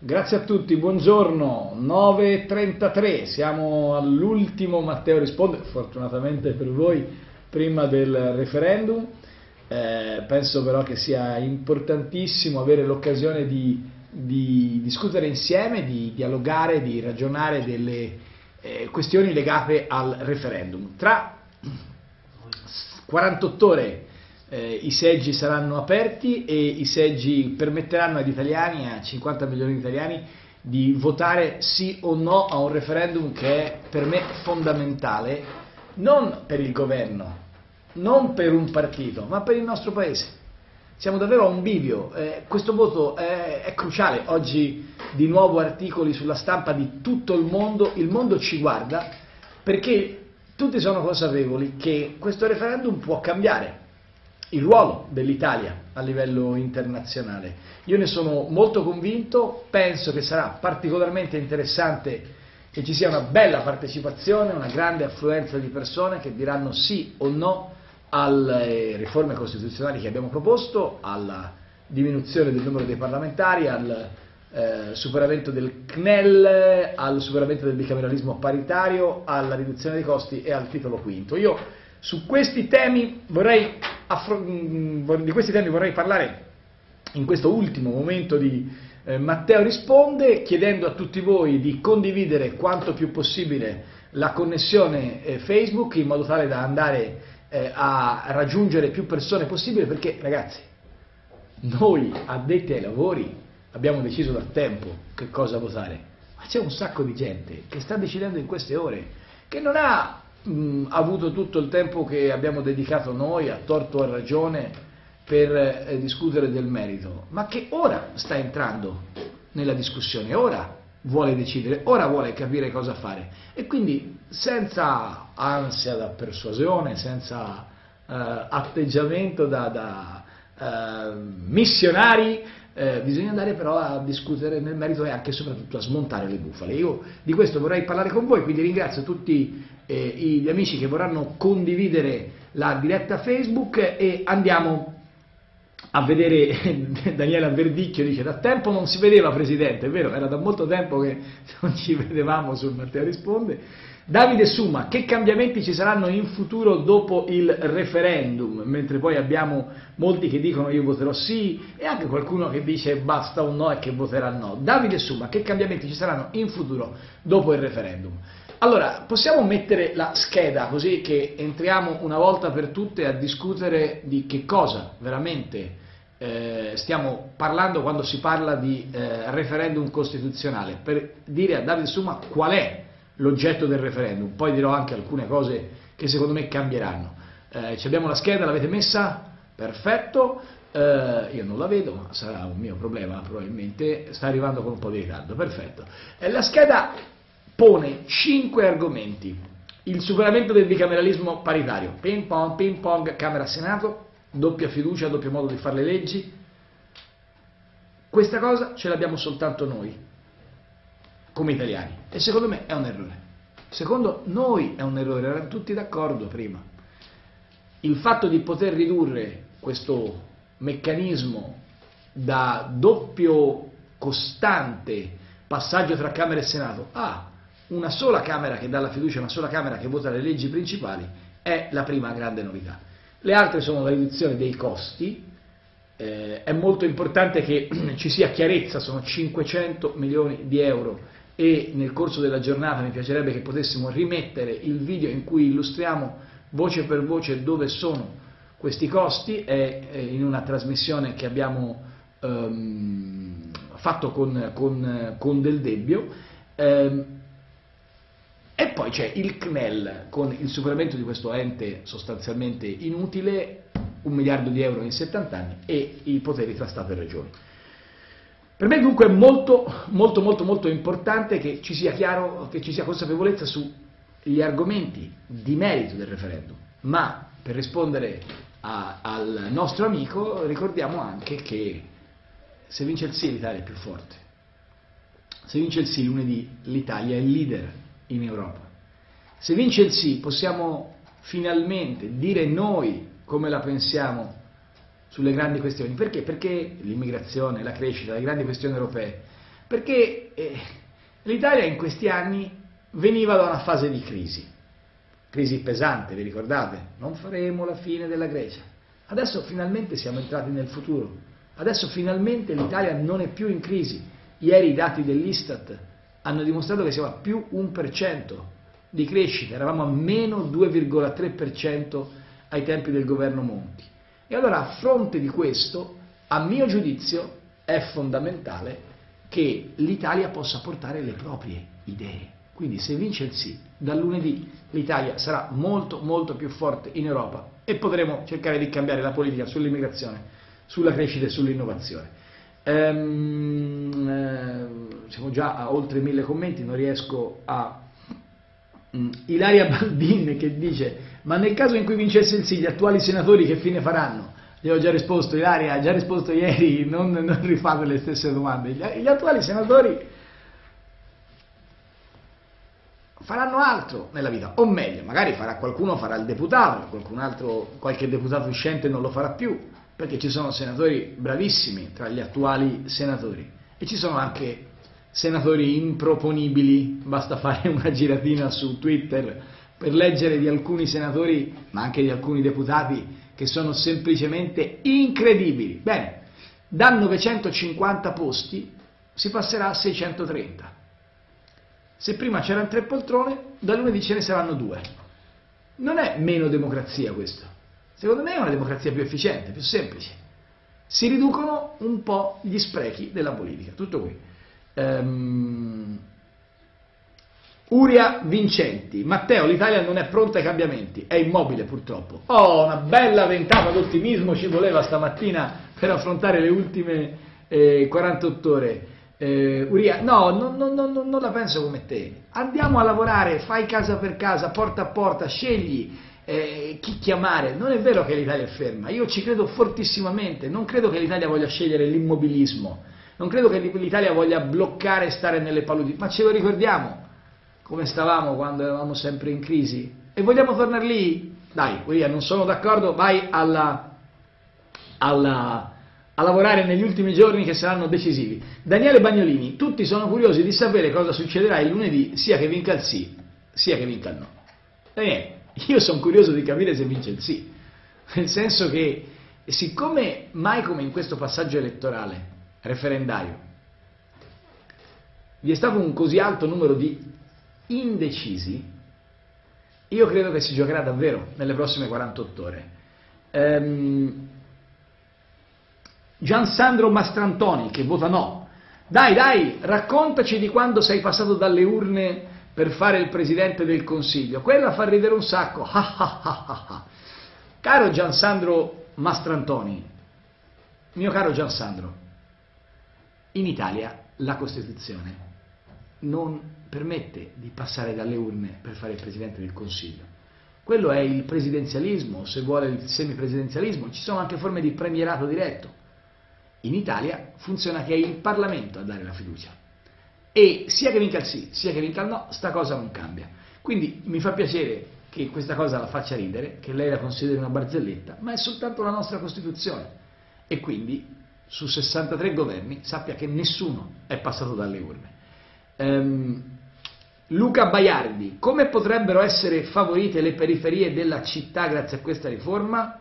Grazie a tutti, buongiorno, 9:33, siamo all'ultimo Matteo Risponde, fortunatamente per voi, prima del referendum. Penso però che sia importantissimo avere l'occasione di discutere insieme, di dialogare, di ragionare delle questioni legate al referendum. Tra 48 ore i seggi saranno aperti e i seggi permetteranno agli italiani, a 50 milioni di italiani, di votare sì o no a un referendum che è per me fondamentale, non per il governo, non per un partito, ma per il nostro Paese. Siamo davvero a un bivio, questo voto è cruciale. Oggi di nuovo articoli sulla stampa di tutto il mondo ci guarda perché tutti sono consapevoli che questo referendum può cambiare il ruolo dell'Italia a livello internazionale. Io ne sono molto convinto, penso che sarà particolarmente interessante che ci sia una bella partecipazione, una grande affluenza di persone che diranno sì o no alle riforme costituzionali che abbiamo proposto, alla diminuzione del numero dei parlamentari, al superamento del CNEL, al superamento del bicameralismo paritario, alla riduzione dei costi e al titolo quinto. Io su questi temi di questi temi vorrei parlare in questo ultimo momento di Matteo Risponde, chiedendo a tutti voi di condividere quanto più possibile la connessione Facebook in modo tale da andare a raggiungere più persone possibile, perché ragazzi, noi addetti ai lavori abbiamo deciso da tempo che cosa votare, ma c'è un sacco di gente che sta decidendo in queste ore, che non ha avuto tutto il tempo che abbiamo dedicato noi, a torto o a ragione, per discutere del merito, ma che ora sta entrando nella discussione, ora vuole decidere, ora vuole capire cosa fare, e quindi senza ansia da persuasione, senza atteggiamento da missionari, bisogna andare però a discutere nel merito e anche e soprattutto a smontare le bufale. Io di questo vorrei parlare con voi, quindi ringrazio tutti gli amici che vorranno condividere la diretta Facebook e andiamo a vedere. Daniela Verdicchio dice: da tempo non si vedeva, Presidente, è vero, era da molto tempo che non ci vedevamo sul Matteo Risponde. Davide Suma: che cambiamenti ci saranno in futuro dopo il referendum? Mentre poi abbiamo molti che dicono io voterò sì e anche qualcuno che dice basta un no e che voterà no. Davide Suma: che cambiamenti ci saranno in futuro dopo il referendum? Allora, possiamo mettere la scheda così che entriamo una volta per tutte a discutere di che cosa veramente stiamo parlando quando si parla di referendum costituzionale, per dire a Davide Suma qual è l'oggetto del referendum. Poi dirò anche alcune cose che secondo me cambieranno. Abbiamo la scheda, l'avete messa? Perfetto. Io non la vedo, ma sarà un mio problema probabilmente, sta arrivando con un po' di ritardo. Perfetto. La scheda pone 5 argomenti: il superamento del bicameralismo paritario, ping pong, Camera-Senato, doppia fiducia, doppio modo di fare le leggi. Questa cosa ce l'abbiamo soltanto noi come italiani e secondo me è un errore. Secondo noi è un errore, erano tutti d'accordo prima. Il fatto di poter ridurre questo meccanismo da doppio costante passaggio tra Camera e Senato a una sola Camera che dà la fiducia, una sola Camera che vota le leggi principali, è la prima grande novità. Le altre sono la riduzione dei costi. È molto importante che ci sia chiarezza, sono 500 milioni di euro e nel corso della giornata mi piacerebbe che potessimo rimettere il video in cui illustriamo voce per voce dove sono questi costi. È in una trasmissione che abbiamo fatto con Del Debbio. E poi c'è il CNEL con il superamento di questo ente sostanzialmente inutile, 1 miliardo di euro in 70 anni e i poteri tra Stato e Regioni. Per me dunque è molto importante che ci sia chiaro, che ci sia consapevolezza sugli argomenti di merito del referendum, ma per rispondere al nostro amico ricordiamo anche che se vince il sì l'Italia è più forte, se vince il sì lunedì l'Italia è il leader in Europa, se vince il sì possiamo finalmente dire noi come la pensiamo sulle grandi questioni. Perché? Perché l'immigrazione, la crescita, le grandi questioni europee perché l'Italia in questi anni veniva da una fase di crisi pesante, vi ricordate? Non faremo la fine della Grecia. Adesso finalmente siamo entrati nel futuro, adesso finalmente l'Italia non è più in crisi. Ieri i dati dell'Istat hanno dimostrato che siamo a più 1% di crescita, eravamo a meno 2,3% ai tempi del governo Monti. E allora a fronte di questo, a mio giudizio, è fondamentale che l'Italia possa portare le proprie idee. Quindi se vince il sì, dal lunedì l'Italia sarà molto molto più forte in Europa e potremo cercare di cambiare la politica sull'immigrazione, sulla crescita e sull'innovazione. Siamo già a oltre 1000 commenti, non riesco a... Ilaria Baldin che dice: ma nel caso in cui vincesse il sì, gli attuali senatori che fine faranno? Gli ho già risposto, Ilaria, ha già risposto ieri, non rifate le stesse domande. Gli attuali senatori faranno altro nella vita, o meglio, magari qualcuno farà il deputato, qualche deputato uscente non lo farà più, perché ci sono senatori bravissimi tra gli attuali senatori e ci sono anche senatori improponibili, basta fare una giratina su Twitter per leggere di alcuni senatori, ma anche di alcuni deputati, che sono semplicemente incredibili. Bene, da 950 posti si passerà a 630. Se prima c'erano 3 poltrone, da lunedì ce ne saranno 2. Non è meno democrazia questo. Secondo me è una democrazia più efficiente, più semplice. Si riducono un po' gli sprechi della politica. Tutto qui. Uria Vincenti: Matteo, l'Italia non è pronta ai cambiamenti, è immobile purtroppo. Oh, una bella ventata d'ottimismo ci voleva stamattina per affrontare le ultime 48 ore. Uria, no, non la penso come te. Andiamo a lavorare, fai casa per casa, porta a porta, scegli chi chiamare. Non è vero che l'Italia è ferma, io ci credo fortissimamente, non credo che l'Italia voglia scegliere l'immobilismo, non credo che l'Italia voglia bloccare e stare nelle paludi, ma ce lo ricordiamo come stavamo quando eravamo sempre in crisi? E vogliamo tornare lì? Dai, Uria, non sono d'accordo, vai a lavorare negli ultimi giorni che saranno decisivi. Daniele Bagnolini: tutti sono curiosi di sapere cosa succederà il lunedì, sia che vinca il sì, sia che vinca il no. Daniele, io sono curioso di capire se vince il sì, nel senso che siccome mai come in questo passaggio elettorale referendario vi è stato un così alto numero di indecisi, io credo che si giocherà davvero nelle prossime 48 ore. Giansandro Mastrantoni che vota no: dai, raccontaci di quando sei passato dalle urne per fare il Presidente del Consiglio, quella fa ridere un sacco. Caro Giansandro Mastrantoni, mio caro Giansandro, in Italia la Costituzione non permette di passare dalle urne per fare il Presidente del Consiglio. Quello è il presidenzialismo, se vuole il semipresidenzialismo, ci sono anche forme di premierato diretto. In Italia funziona che è il Parlamento a dare la fiducia. E sia che vinca il sì, sia che vinca il no, sta cosa non cambia. Quindi mi fa piacere che questa cosa la faccia ridere, che lei la consideri una barzelletta, ma è soltanto la nostra Costituzione. E quindi su 63 governi sappia che nessuno è passato dalle urne. Luca Baiardi: come potrebbero essere favorite le periferie della città grazie a questa riforma?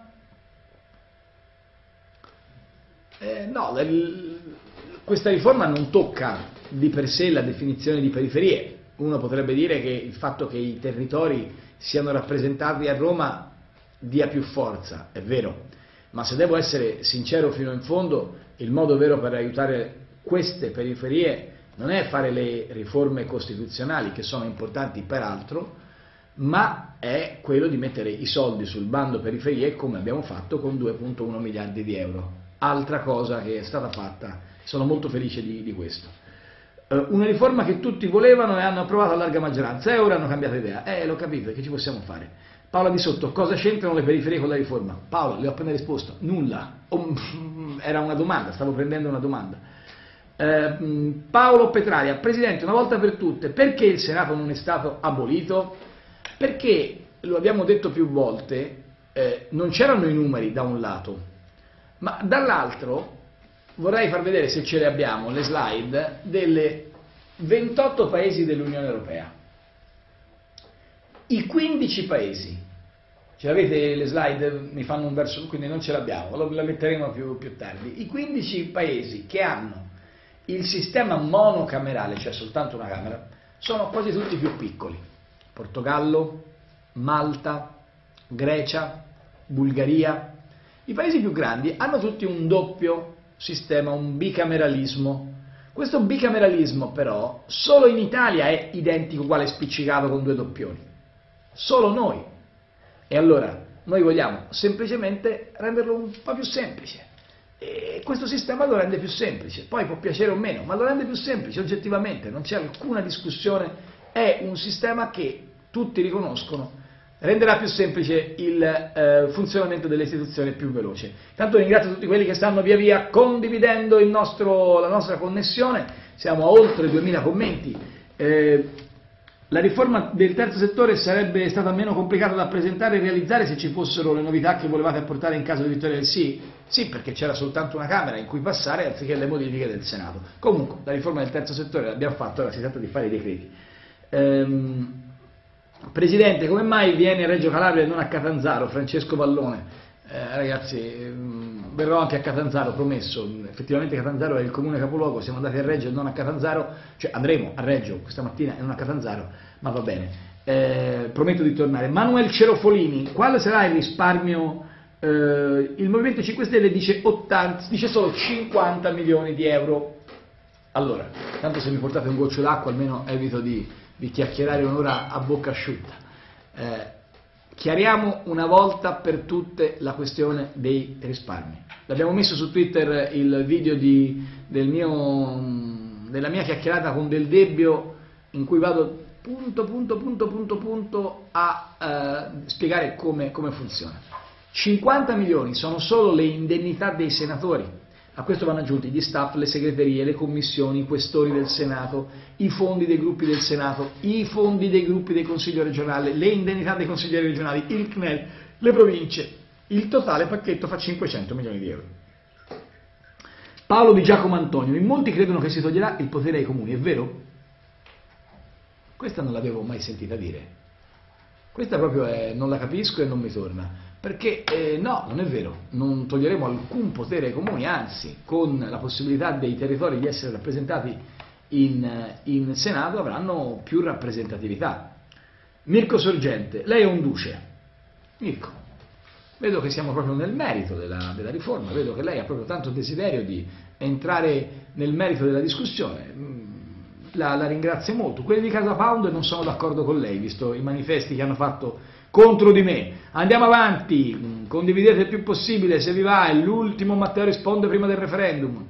No, questa riforma non tocca di per sé la definizione di periferie. Uno potrebbe dire che il fatto che i territori siano rappresentati a Roma dia più forza, è vero, ma se devo essere sincero fino in fondo, il modo vero per aiutare queste periferie non è fare le riforme costituzionali, che sono importanti peraltro, ma è quello di mettere i soldi sul bando periferie, come abbiamo fatto con 2,1 miliardi di euro. Altra cosa che è stata fatta, sono molto felice di questo. Una riforma che tutti volevano e hanno approvato a larga maggioranza, e ora hanno cambiato idea. L'ho capito, che ci possiamo fare? Paola Di Sotto: cosa c'entrano le periferie con la riforma? Paolo, le ho appena risposto, nulla. Era una domanda, stavo prendendo una domanda. Paolo Petraria: Presidente, una volta per tutte, perché il Senato non è stato abolito? Perché, lo abbiamo detto più volte, non c'erano i numeri da un lato, ma dall'altro vorrei far vedere, se ce le abbiamo, le slide delle 28 paesi dell'Unione Europea. I 15 paesi, ce l'avete le slide? Mi fanno un verso, quindi non ce l'abbiamo, la metteremo più tardi. I 15 paesi che hanno il sistema monocamerale, cioè soltanto una camera, sono quasi tutti più piccoli. Portogallo, Malta, Grecia, Bulgaria. I paesi più grandi hanno tutti un doppio sistema, un bicameralismo. Questo bicameralismo però solo in Italia è identico, uguale, spiccicato con 2 doppioni. Solo noi. E allora noi vogliamo semplicemente renderlo un po' più semplice. E questo sistema lo rende più semplice. Poi può piacere o meno, ma lo rende più semplice oggettivamente, non c'è alcuna discussione. È un sistema che tutti riconoscono renderà più semplice il funzionamento delle istituzioni, più veloce. Tanto ringrazio tutti quelli che stanno via via condividendo la nostra connessione, siamo a oltre 2000 commenti. La riforma del terzo settore sarebbe stata meno complicata da presentare e realizzare se ci fossero le novità che volevate apportare in caso di vittoria del sì? Sì, perché c'era soltanto una Camera in cui passare anziché le modifiche del Senato. Comunque, la riforma del terzo settore l'abbiamo fatta, ora si tratta di fare i decreti. Presidente, come mai viene a Reggio Calabria e non a Catanzaro? Francesco Pallone. Ragazzi, verrò anche a Catanzaro, promesso. Effettivamente Catanzaro è il comune capoluogo, siamo andati a Reggio e non a Catanzaro, cioè andremo a Reggio questa mattina e non a Catanzaro, ma va bene. Prometto di tornare. Manuel Cerofolini, quale sarà il risparmio? Il Movimento 5 Stelle dice solo 50 milioni di euro. Allora, tanto se mi portate un goccio d'acqua almeno evito di chiacchierare un'ora a bocca asciutta. Chiariamo una volta per tutte la questione dei risparmi. L'abbiamo messo su Twitter il video della mia chiacchierata con Del Debbio, in cui vado punto a spiegare come funziona. 50 milioni sono solo le indennità dei senatori. A questo vanno aggiunti gli staff, le segreterie, le commissioni, i questori del Senato, i fondi dei gruppi del Senato, i fondi dei gruppi del Consiglio regionale, le indennità dei consiglieri regionali, il CNEL, le province. Il totale pacchetto fa 500 milioni di euro. Paolo Di Giacomo Antonio, in molti credono che si toglierà il potere ai comuni, è vero? Questa non l'avevo mai sentita dire. Questa proprio non la capisco e non mi torna. Perché no, non è vero, non toglieremo alcun potere ai comuni, anzi, con la possibilità dei territori di essere rappresentati in Senato avranno più rappresentatività. Mirko Sorgente, lei è un duce. Mirko, vedo che siamo proprio nel merito della riforma, vedo che lei ha proprio tanto desiderio di entrare nel merito della discussione. La ringrazio molto. Quelli di Casa Pound non sono d'accordo con lei, visto i manifesti che hanno fatto contro di me. Andiamo avanti, condividete il più possibile, se vi va, è l'ultimo Matteo risponde prima del referendum.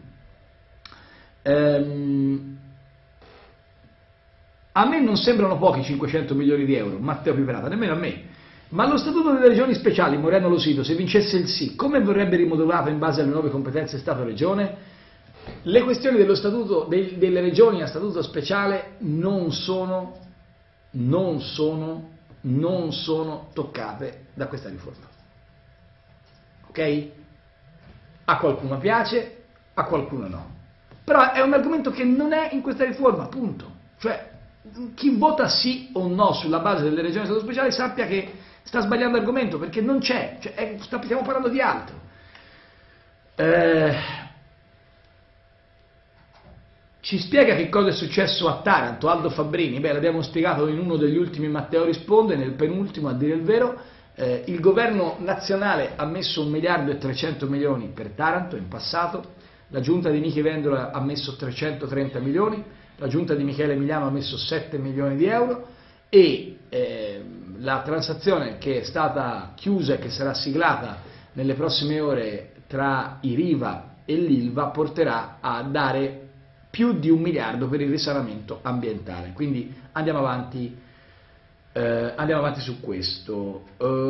A me non sembrano pochi 500 milioni di euro, Matteo Piperata, nemmeno a me. Ma lo statuto delle regioni speciali, Moreno Lo Sito, se vincesse il sì, come verrebbe rimodulato in base alle nuove competenze Stato-Regione? Le questioni dello statuto delle regioni a statuto speciale non sono toccate da questa riforma. Ok? A qualcuno piace, a qualcuno no. Però è un argomento che non è in questa riforma, punto. Cioè, chi vota sì o no sulla base delle regioni a statuto speciale sappia che sta sbagliando argomento, perché non c'è, cioè, stiamo parlando di altro. Ci spiega che cosa è successo a Taranto, Aldo Fabbrini? Beh, l'abbiamo spiegato in uno degli ultimi Matteo risponde, nel penultimo a dire il vero. Il governo nazionale ha messo 1 miliardo e 300 milioni per Taranto in passato, la giunta di Nichi Vendola ha messo 330 milioni, la giunta di Michele Emiliano ha messo 7 milioni di euro e la transazione che è stata chiusa e che sarà siglata nelle prossime ore tra i Riva e l'Ilva porterà a dare più di 1 miliardo per il risanamento ambientale. Quindi andiamo avanti su questo.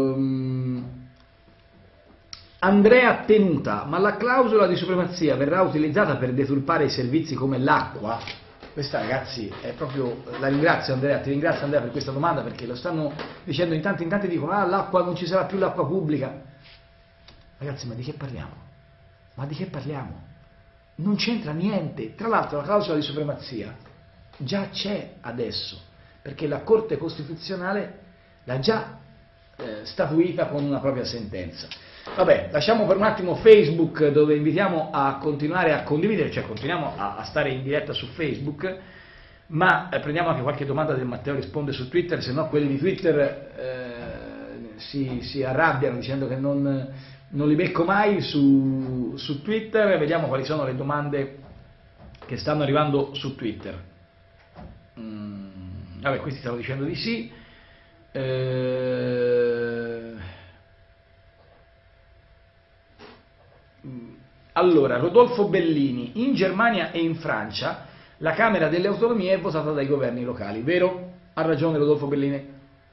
Andrea Tenuta, ma la clausola di supremazia verrà utilizzata per deturpare i servizi come l'acqua? Questa, ragazzi, è proprio, la ringrazio Andrea, ti ringrazio Andrea per questa domanda, perché lo stanno dicendo in tanti dicono l'acqua, non ci sarà più l'acqua pubblica. Ragazzi, ma di che parliamo? Ma di che parliamo? Non c'entra niente. Tra l'altro la clausola di supremazia già c'è adesso, perché la Corte Costituzionale l'ha già statuita con una propria sentenza. Vabbè, lasciamo per un attimo Facebook, dove invitiamo a continuare a condividere, cioè continuiamo a stare in diretta su Facebook, ma prendiamo anche qualche domanda del Matteo Risponde su Twitter, se no quelli di Twitter si arrabbiano dicendo che non li becco mai su Twitter. Vediamo quali sono le domande che stanno arrivando su Twitter. Vabbè, questi stanno dicendo di sì. Allora, Rodolfo Bellini: in Germania e in Francia la Camera delle Autonomie è votata dai governi locali. Vero? Ha ragione Rodolfo Bellini.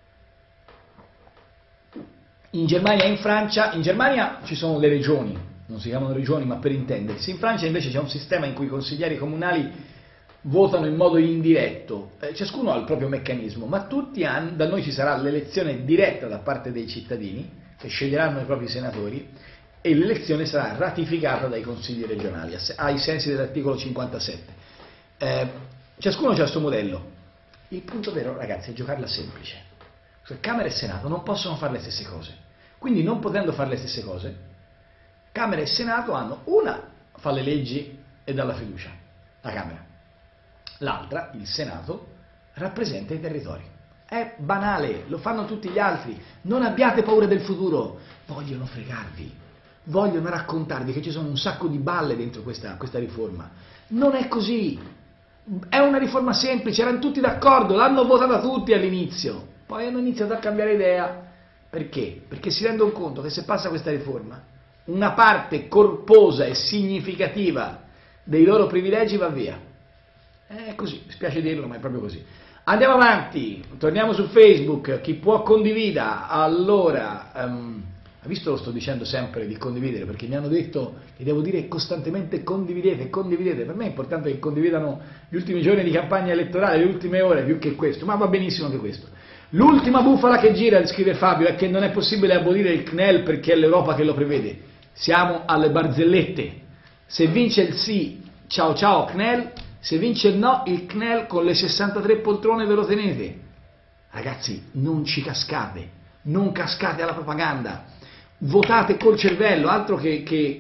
In Germania e in Francia, in Germania ci sono le regioni, non si chiamano regioni ma per intendersi, in Francia invece c'è un sistema in cui i consiglieri comunali votano in modo indiretto, ciascuno ha il proprio meccanismo, ma tutti hanno, da noi ci sarà l'elezione diretta da parte dei cittadini che sceglieranno i propri senatori e l'elezione sarà ratificata dai consigli regionali ai sensi dell'articolo 57. Ciascuno ha il suo modello. Il punto vero, ragazzi, è giocarla semplice. Camera e Senato non possono fare le stesse cose, quindi non potendo fare le stesse cose, Camera e Senato hanno una fa le leggi e dà la fiducia, la Camera, l'altra, il Senato, rappresenta i territori. È banale, lo fanno tutti gli altri. Non abbiate paura del futuro, vogliono fregarvi, vogliono raccontarvi che ci sono un sacco di balle dentro questa riforma. Non è così, è una riforma semplice, erano tutti d'accordo, l'hanno votata tutti all'inizio. Poi hanno iniziato a cambiare idea. Perché? Perché si rendono conto che se passa questa riforma, una parte corposa e significativa dei loro privilegi va via. È così, mi spiace dirlo, ma è proprio così. Andiamo avanti, torniamo su Facebook, chi può condivida. Allora, visto lo sto dicendo sempre di condividere, perché mi hanno detto che devo dire costantemente condividete, condividete. Per me è importante che condividano gli ultimi giorni di campagna elettorale, le ultime ore, più che questo, ma va benissimo anche questo. L'ultima bufala che gira, scrive Fabio, è che non è possibile abolire il CNEL perché è l'Europa che lo prevede. Siamo alle barzellette. Se vince il sì, ciao ciao CNEL, se vince il no, il CNEL con le 63 poltrone ve lo tenete. Ragazzi, non ci cascate, non cascate alla propaganda, votate col cervello, altro che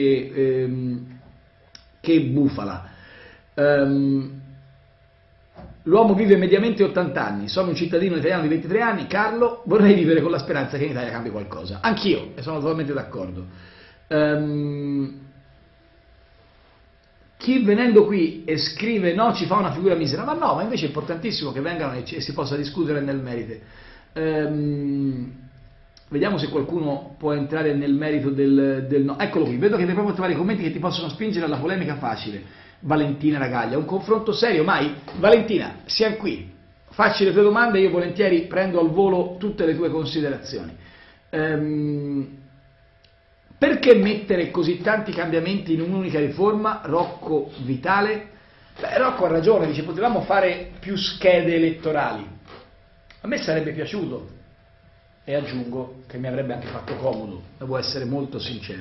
bufala. L'uomo vive mediamente 80 anni, sono un cittadino italiano di 23 anni, Carlo, vorrei vivere con la speranza che in Italia cambi qualcosa. Anch'io, e sono totalmente d'accordo. Chi venendo qui e scrive no ci fa una figura misera, ma no, ma invece è importantissimo che vengano e si possa discutere nel merito. Vediamo se qualcuno può entrare nel merito del no. Eccolo qui, vedo che devi proprio trovare i commenti che ti possono spingere alla polemica facile. Valentina Ragaglia, un confronto serio mai? Valentina, siamo qui, facci le tue domande e io volentieri prendo al volo tutte le tue considerazioni. Perché mettere così tanti cambiamenti in un'unica riforma? Rocco Vitale. Beh, Rocco ha ragione, dice potevamo fare più schede elettorali. A me sarebbe piaciuto e aggiungo che mi avrebbe anche fatto comodo, devo essere molto sincero.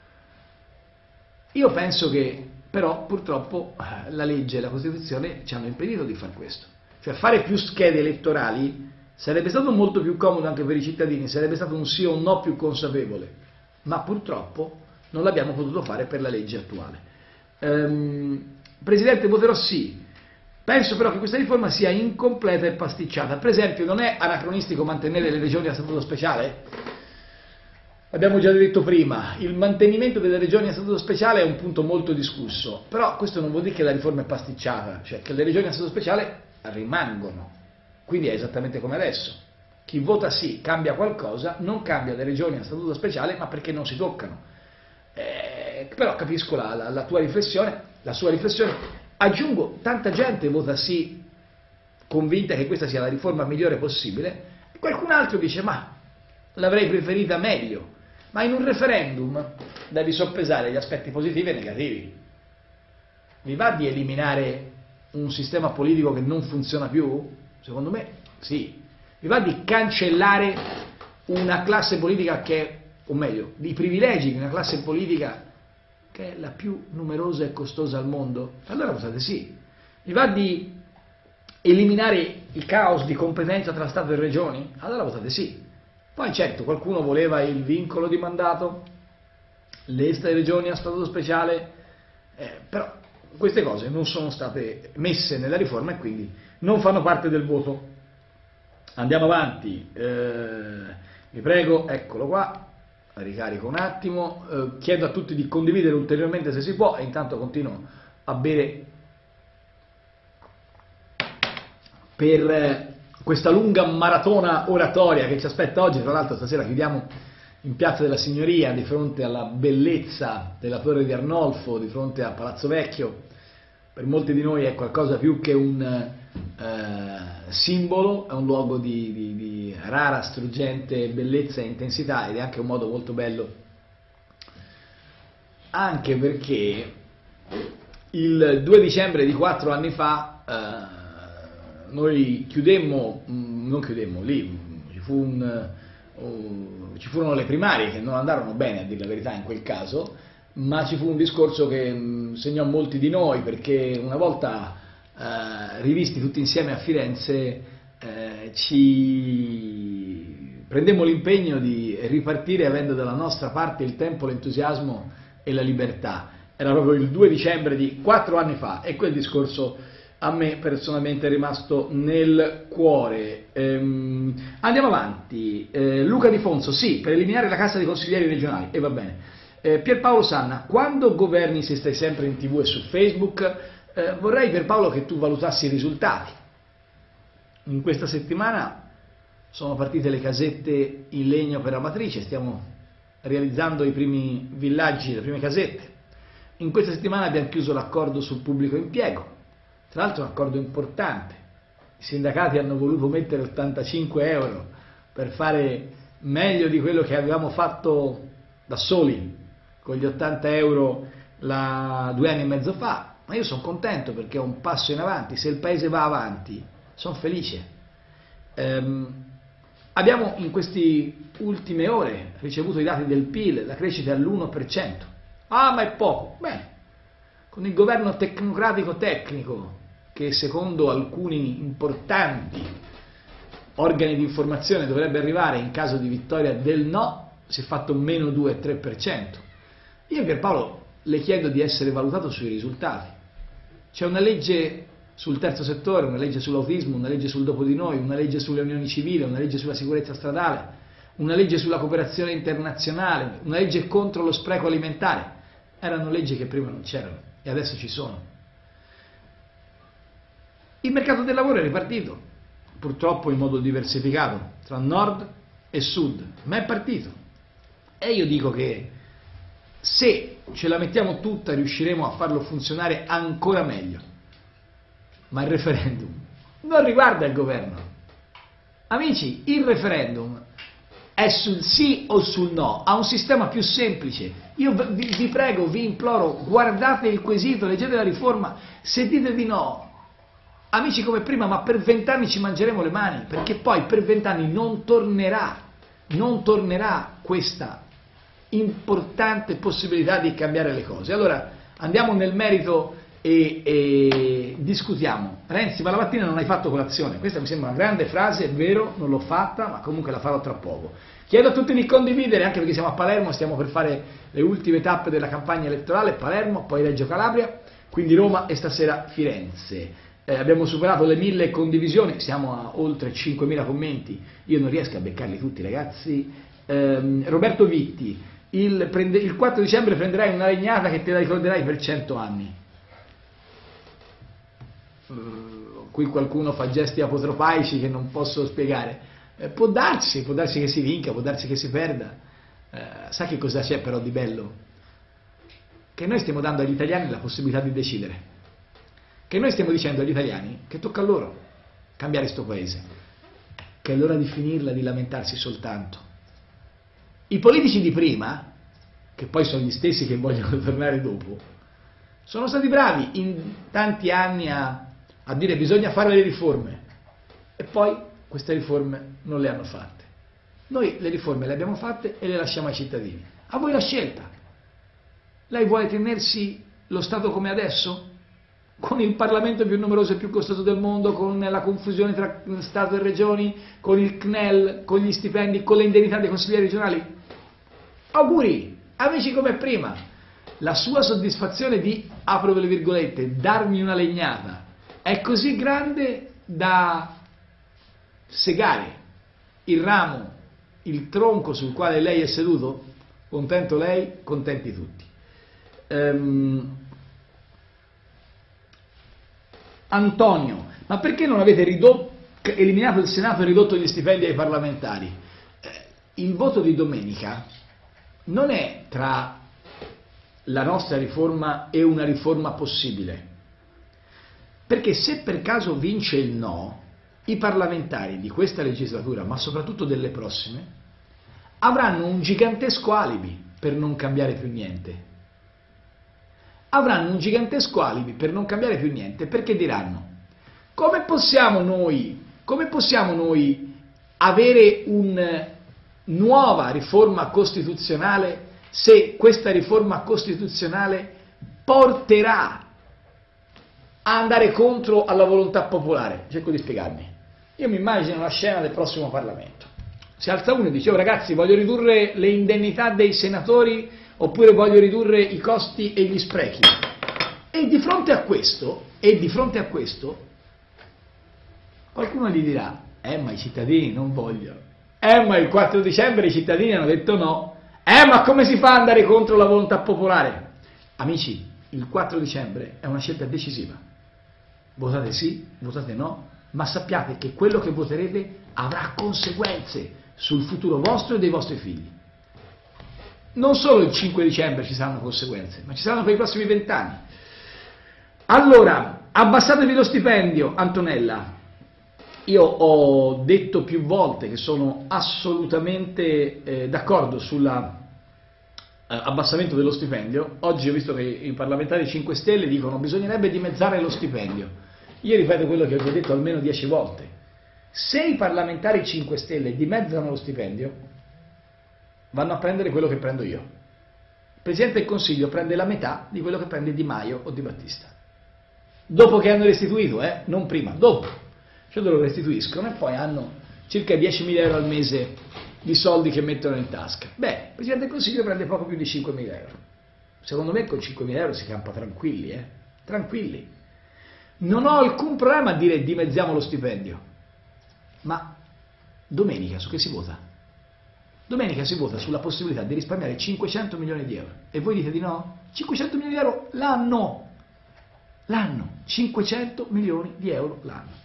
Io penso che però purtroppo la legge e la Costituzione ci hanno impedito di fare questo. Cioè fare più schede elettorali sarebbe stato molto più comodo anche per i cittadini, sarebbe stato un sì o un no più consapevole, ma purtroppo non l'abbiamo potuto fare per la legge attuale. Presidente, voterò sì. Penso però che questa riforma sia incompleta e pasticciata. Per esempio, non è anacronistico mantenere le regioni a statuto speciale? Abbiamo già detto prima, il mantenimento delle regioni a statuto speciale è un punto molto discusso, però questo non vuol dire che la riforma è pasticciata, cioè che le regioni a statuto speciale rimangono, quindi è esattamente come adesso. Chi vota sì cambia qualcosa, non cambia le regioni a statuto speciale, ma perché non si toccano. Però capisco la tua riflessione, la sua riflessione. Aggiungo, tanta gente vota sì, convinta che questa sia la riforma migliore possibile, e qualcun altro dice ma l'avrei preferita meglio. Ma in un referendum devi soppesare gli aspetti positivi e negativi. Vi va di eliminare un sistema politico che non funziona più? Secondo me sì. Vi va di cancellare una classe politica che, o meglio, i privilegi di una classe politica che è la più numerosa e costosa al mondo? Allora votate sì. Vi va di eliminare il caos di competenza tra Stato e Regioni? Allora votate sì. Poi certo, qualcuno voleva il vincolo di mandato, le regioni a statuto speciale, però queste cose non sono state messe nella riforma e quindi non fanno parte del voto. Andiamo avanti, vi prego, eccolo qua, ricarico un attimo, chiedo a tutti di condividere ulteriormente se si può e intanto continuo a bere per questa lunga maratona oratoria che ci aspetta oggi. Tra l'altro stasera chiudiamo in Piazza della Signoria, di fronte alla bellezza della Torre di Arnolfo, di fronte a Palazzo Vecchio. Per molti di noi è qualcosa più che un simbolo, è un luogo di rara, struggente bellezza e intensità, ed è anche un modo molto bello, anche perché il 2 dicembre di 4 anni fa noi lì ci furono le primarie che non andarono bene, a dire la verità, in quel caso, ma ci fu un discorso che segnò molti di noi, perché una volta rivisti tutti insieme a Firenze ci prendemmo l'impegno di ripartire avendo dalla nostra parte il tempo, l'entusiasmo e la libertà. Era proprio il 2 dicembre di 4 anni fa e quel discorso a me personalmente è rimasto nel cuore. Andiamo avanti. Luca Di Fonso, sì, per eliminare la cassa dei consiglieri regionali, e va bene. Pierpaolo Sanna, quando governi se stai sempre in TV e su Facebook? Vorrei, Pierpaolo, che tu valutassi i risultati. In questa settimana sono partite le casette in legno per Amatrice, stiamo realizzando i primi villaggi, le prime casette. In questa settimana abbiamo chiuso l'accordo sul pubblico impiego. Tra l'altro un accordo importante, i sindacati hanno voluto mettere 85 euro per fare meglio di quello che avevamo fatto da soli, con gli 80 euro 2 anni e mezzo fa, ma io sono contento perché è un passo in avanti, se il paese va avanti sono felice. Abbiamo in queste ultime ore ricevuto i dati del PIL, la crescita è all'1%, ma è poco, bene, con il governo tecnocratico tecnico, che secondo alcuni importanti organi di informazione dovrebbe arrivare in caso di vittoria del no, si è fatto meno 2-3%. Io, Pierpaolo, le chiedo di essere valutato sui risultati. C'è una legge sul terzo settore, una legge sull'autismo, una legge sul dopo di noi, una legge sulle unioni civili, una legge sulla sicurezza stradale, una legge sulla cooperazione internazionale, una legge contro lo spreco alimentare. Erano leggi che prima non c'erano e adesso ci sono. Il mercato del lavoro è ripartito, purtroppo in modo diversificato, tra nord e sud, ma è partito. E io dico che se ce la mettiamo tutta riusciremo a farlo funzionare ancora meglio. Ma il referendum non riguarda il governo. Amici, il referendum è sul sì o sul no, ha un sistema più semplice. Io vi prego, vi imploro, guardate il quesito, leggete la riforma, se dite di no, amici, come prima, ma per 20 anni ci mangeremo le mani, perché poi per 20 anni non tornerà questa importante possibilità di cambiare le cose. Allora, andiamo nel merito e discutiamo. Renzi, ma la mattina non hai fatto colazione? Questa mi sembra una grande frase, è vero, non l'ho fatta, ma comunque la farò tra poco. Chiedo a tutti di condividere, anche perché siamo a Palermo, stiamo per fare le ultime tappe della campagna elettorale, Palermo, poi Reggio Calabria, quindi Roma e stasera Firenze. Abbiamo superato le 1000 condivisioni, siamo a oltre 5.000 commenti, io non riesco a beccarli tutti, ragazzi. Roberto Vitti, il 4 dicembre prenderai una legnata che te la ricorderai per 100 anni. Qui qualcuno fa gesti apotropaici che non posso spiegare. Può darsi che si vinca, può darsi che si perda. Sa che cosa c'è però di bello? Che noi stiamo dando agli italiani la possibilità di decidere. Che noi stiamo dicendo agli italiani che tocca a loro cambiare sto paese, che è l'ora di finirla di lamentarsi soltanto. I politici di prima, che poi sono gli stessi che vogliono tornare dopo, sono stati bravi in tanti anni a dire bisogna fare le riforme e poi queste riforme non le hanno fatte. Noi le riforme le abbiamo fatte e le lasciamo ai cittadini. A voi la scelta. Lei vuole tenersi lo Stato come adesso? Con il Parlamento più numeroso e più costoso del mondo, con la confusione tra Stato e regioni, con il CNEL, con gli stipendi, con le indennità dei consiglieri regionali? Auguri, amici come prima. La sua soddisfazione di, apro le virgolette, darmi una legnata è così grande da segare il ramo, il tronco sul quale lei è seduto? Contento lei, contenti tutti. Antonio, ma perché non avete eliminato il Senato e ridotto gli stipendi ai parlamentari? Il voto di domenica non è tra la nostra riforma e una riforma possibile, perché se per caso vince il no, i parlamentari di questa legislatura, ma soprattutto delle prossime, avranno un gigantesco alibi per non cambiare più niente. Avranno un gigantesco alibi per non cambiare più niente, perché diranno: come possiamo noi avere una nuova riforma costituzionale se questa riforma costituzionale porterà a andare contro alla volontà popolare? Cerco di spiegarmi. Io mi immagino la scena del prossimo Parlamento. Si alza uno e dice: oh ragazzi, voglio ridurre le indennità dei senatori, oppure voglio ridurre i costi e gli sprechi. E di fronte a questo, qualcuno gli dirà: ma i cittadini non vogliono. Ma il 4 dicembre i cittadini hanno detto no. Ma come si fa ad andare contro la volontà popolare? Amici, il 4 dicembre è una scelta decisiva. Votate sì, votate no, ma sappiate che quello che voterete avrà conseguenze sul futuro vostro e dei vostri figli. Non solo il 5 dicembre ci saranno conseguenze, ma ci saranno per i prossimi 20 anni. Allora, abbassatevi lo stipendio, Antonella. Io ho detto più volte che sono assolutamente d'accordo sull'abbassamento dello stipendio. Oggi ho visto che i parlamentari 5 Stelle dicono che bisognerebbe dimezzare lo stipendio. Io ripeto quello che ho detto almeno 10 volte. Se i parlamentari 5 Stelle dimezzano lo stipendio, vanno a prendere quello che prendo io. Il Presidente del Consiglio prende la metà di quello che prende Di Maio o Di Battista. Dopo che hanno restituito, non prima, dopo. Cioè lo restituiscono e poi hanno circa 10.000 euro al mese di soldi che mettono in tasca. Beh, il Presidente del Consiglio prende poco più di 5.000 euro. Secondo me con 5.000 euro si campa tranquilli, tranquilli. Non ho alcun problema a dire dimezziamo lo stipendio, ma domenica su che si vota? Domenica si vota sulla possibilità di risparmiare 500 milioni di euro. E voi dite di no? 500 milioni di euro l'anno! L'anno! 500 milioni di euro l'anno.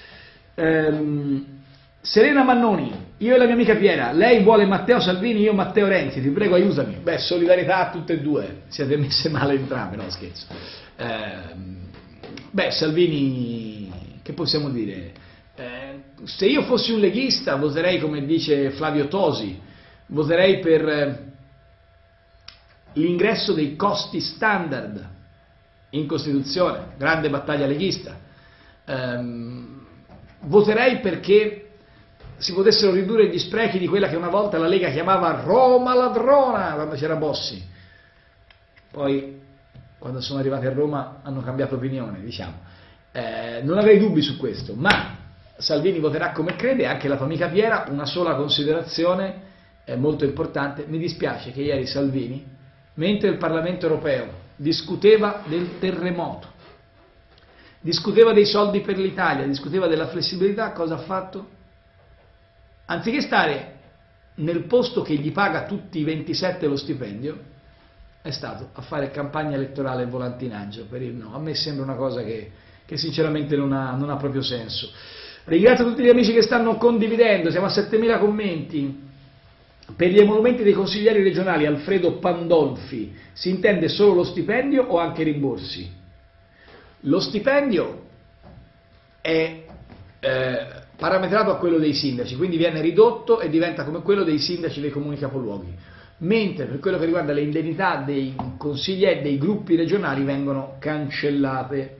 Serena Mannoni, io e la mia amica Piera, lei vuole Matteo Salvini, io Matteo Renzi, ti prego aiutami. Beh, solidarietà a tutte e due, siete messe male entrambe, no scherzo. Beh, Salvini, che possiamo dire? Se io fossi un leghista voterei, come dice Flavio Tosi, voterei per l'ingresso dei costi standard in Costituzione, grande battaglia leghista. Voterei perché si potessero ridurre gli sprechi di quella che una volta la Lega chiamava Roma ladrona, quando c'era Bossi. Poi, quando sono arrivati a Roma, hanno cambiato opinione, diciamo. Non avrei dubbi su questo, ma Salvini voterà come crede, anche la tua amica Piera. Una sola considerazione molto importante: mi dispiace che ieri Salvini, mentre il Parlamento europeo discuteva del terremoto, discuteva dei soldi per l'Italia, discuteva della flessibilità, cosa ha fatto? Anziché stare nel posto che gli paga tutti i 27 lo stipendio, è stato a fare campagna elettorale e volantinaggio per il no. A me sembra una cosa che sinceramente non ha proprio senso. Ringrazio tutti gli amici che stanno condividendo, siamo a 7.000 commenti. Per gli emolumenti dei consiglieri regionali, Alfredo Pandolfi, si intende solo lo stipendio o anche i rimborsi? Lo stipendio è parametrato a quello dei sindaci, quindi viene ridotto e diventa come quello dei sindaci dei comuni capoluoghi, mentre per quello che riguarda le indennità dei consiglieri dei gruppi regionali vengono cancellate.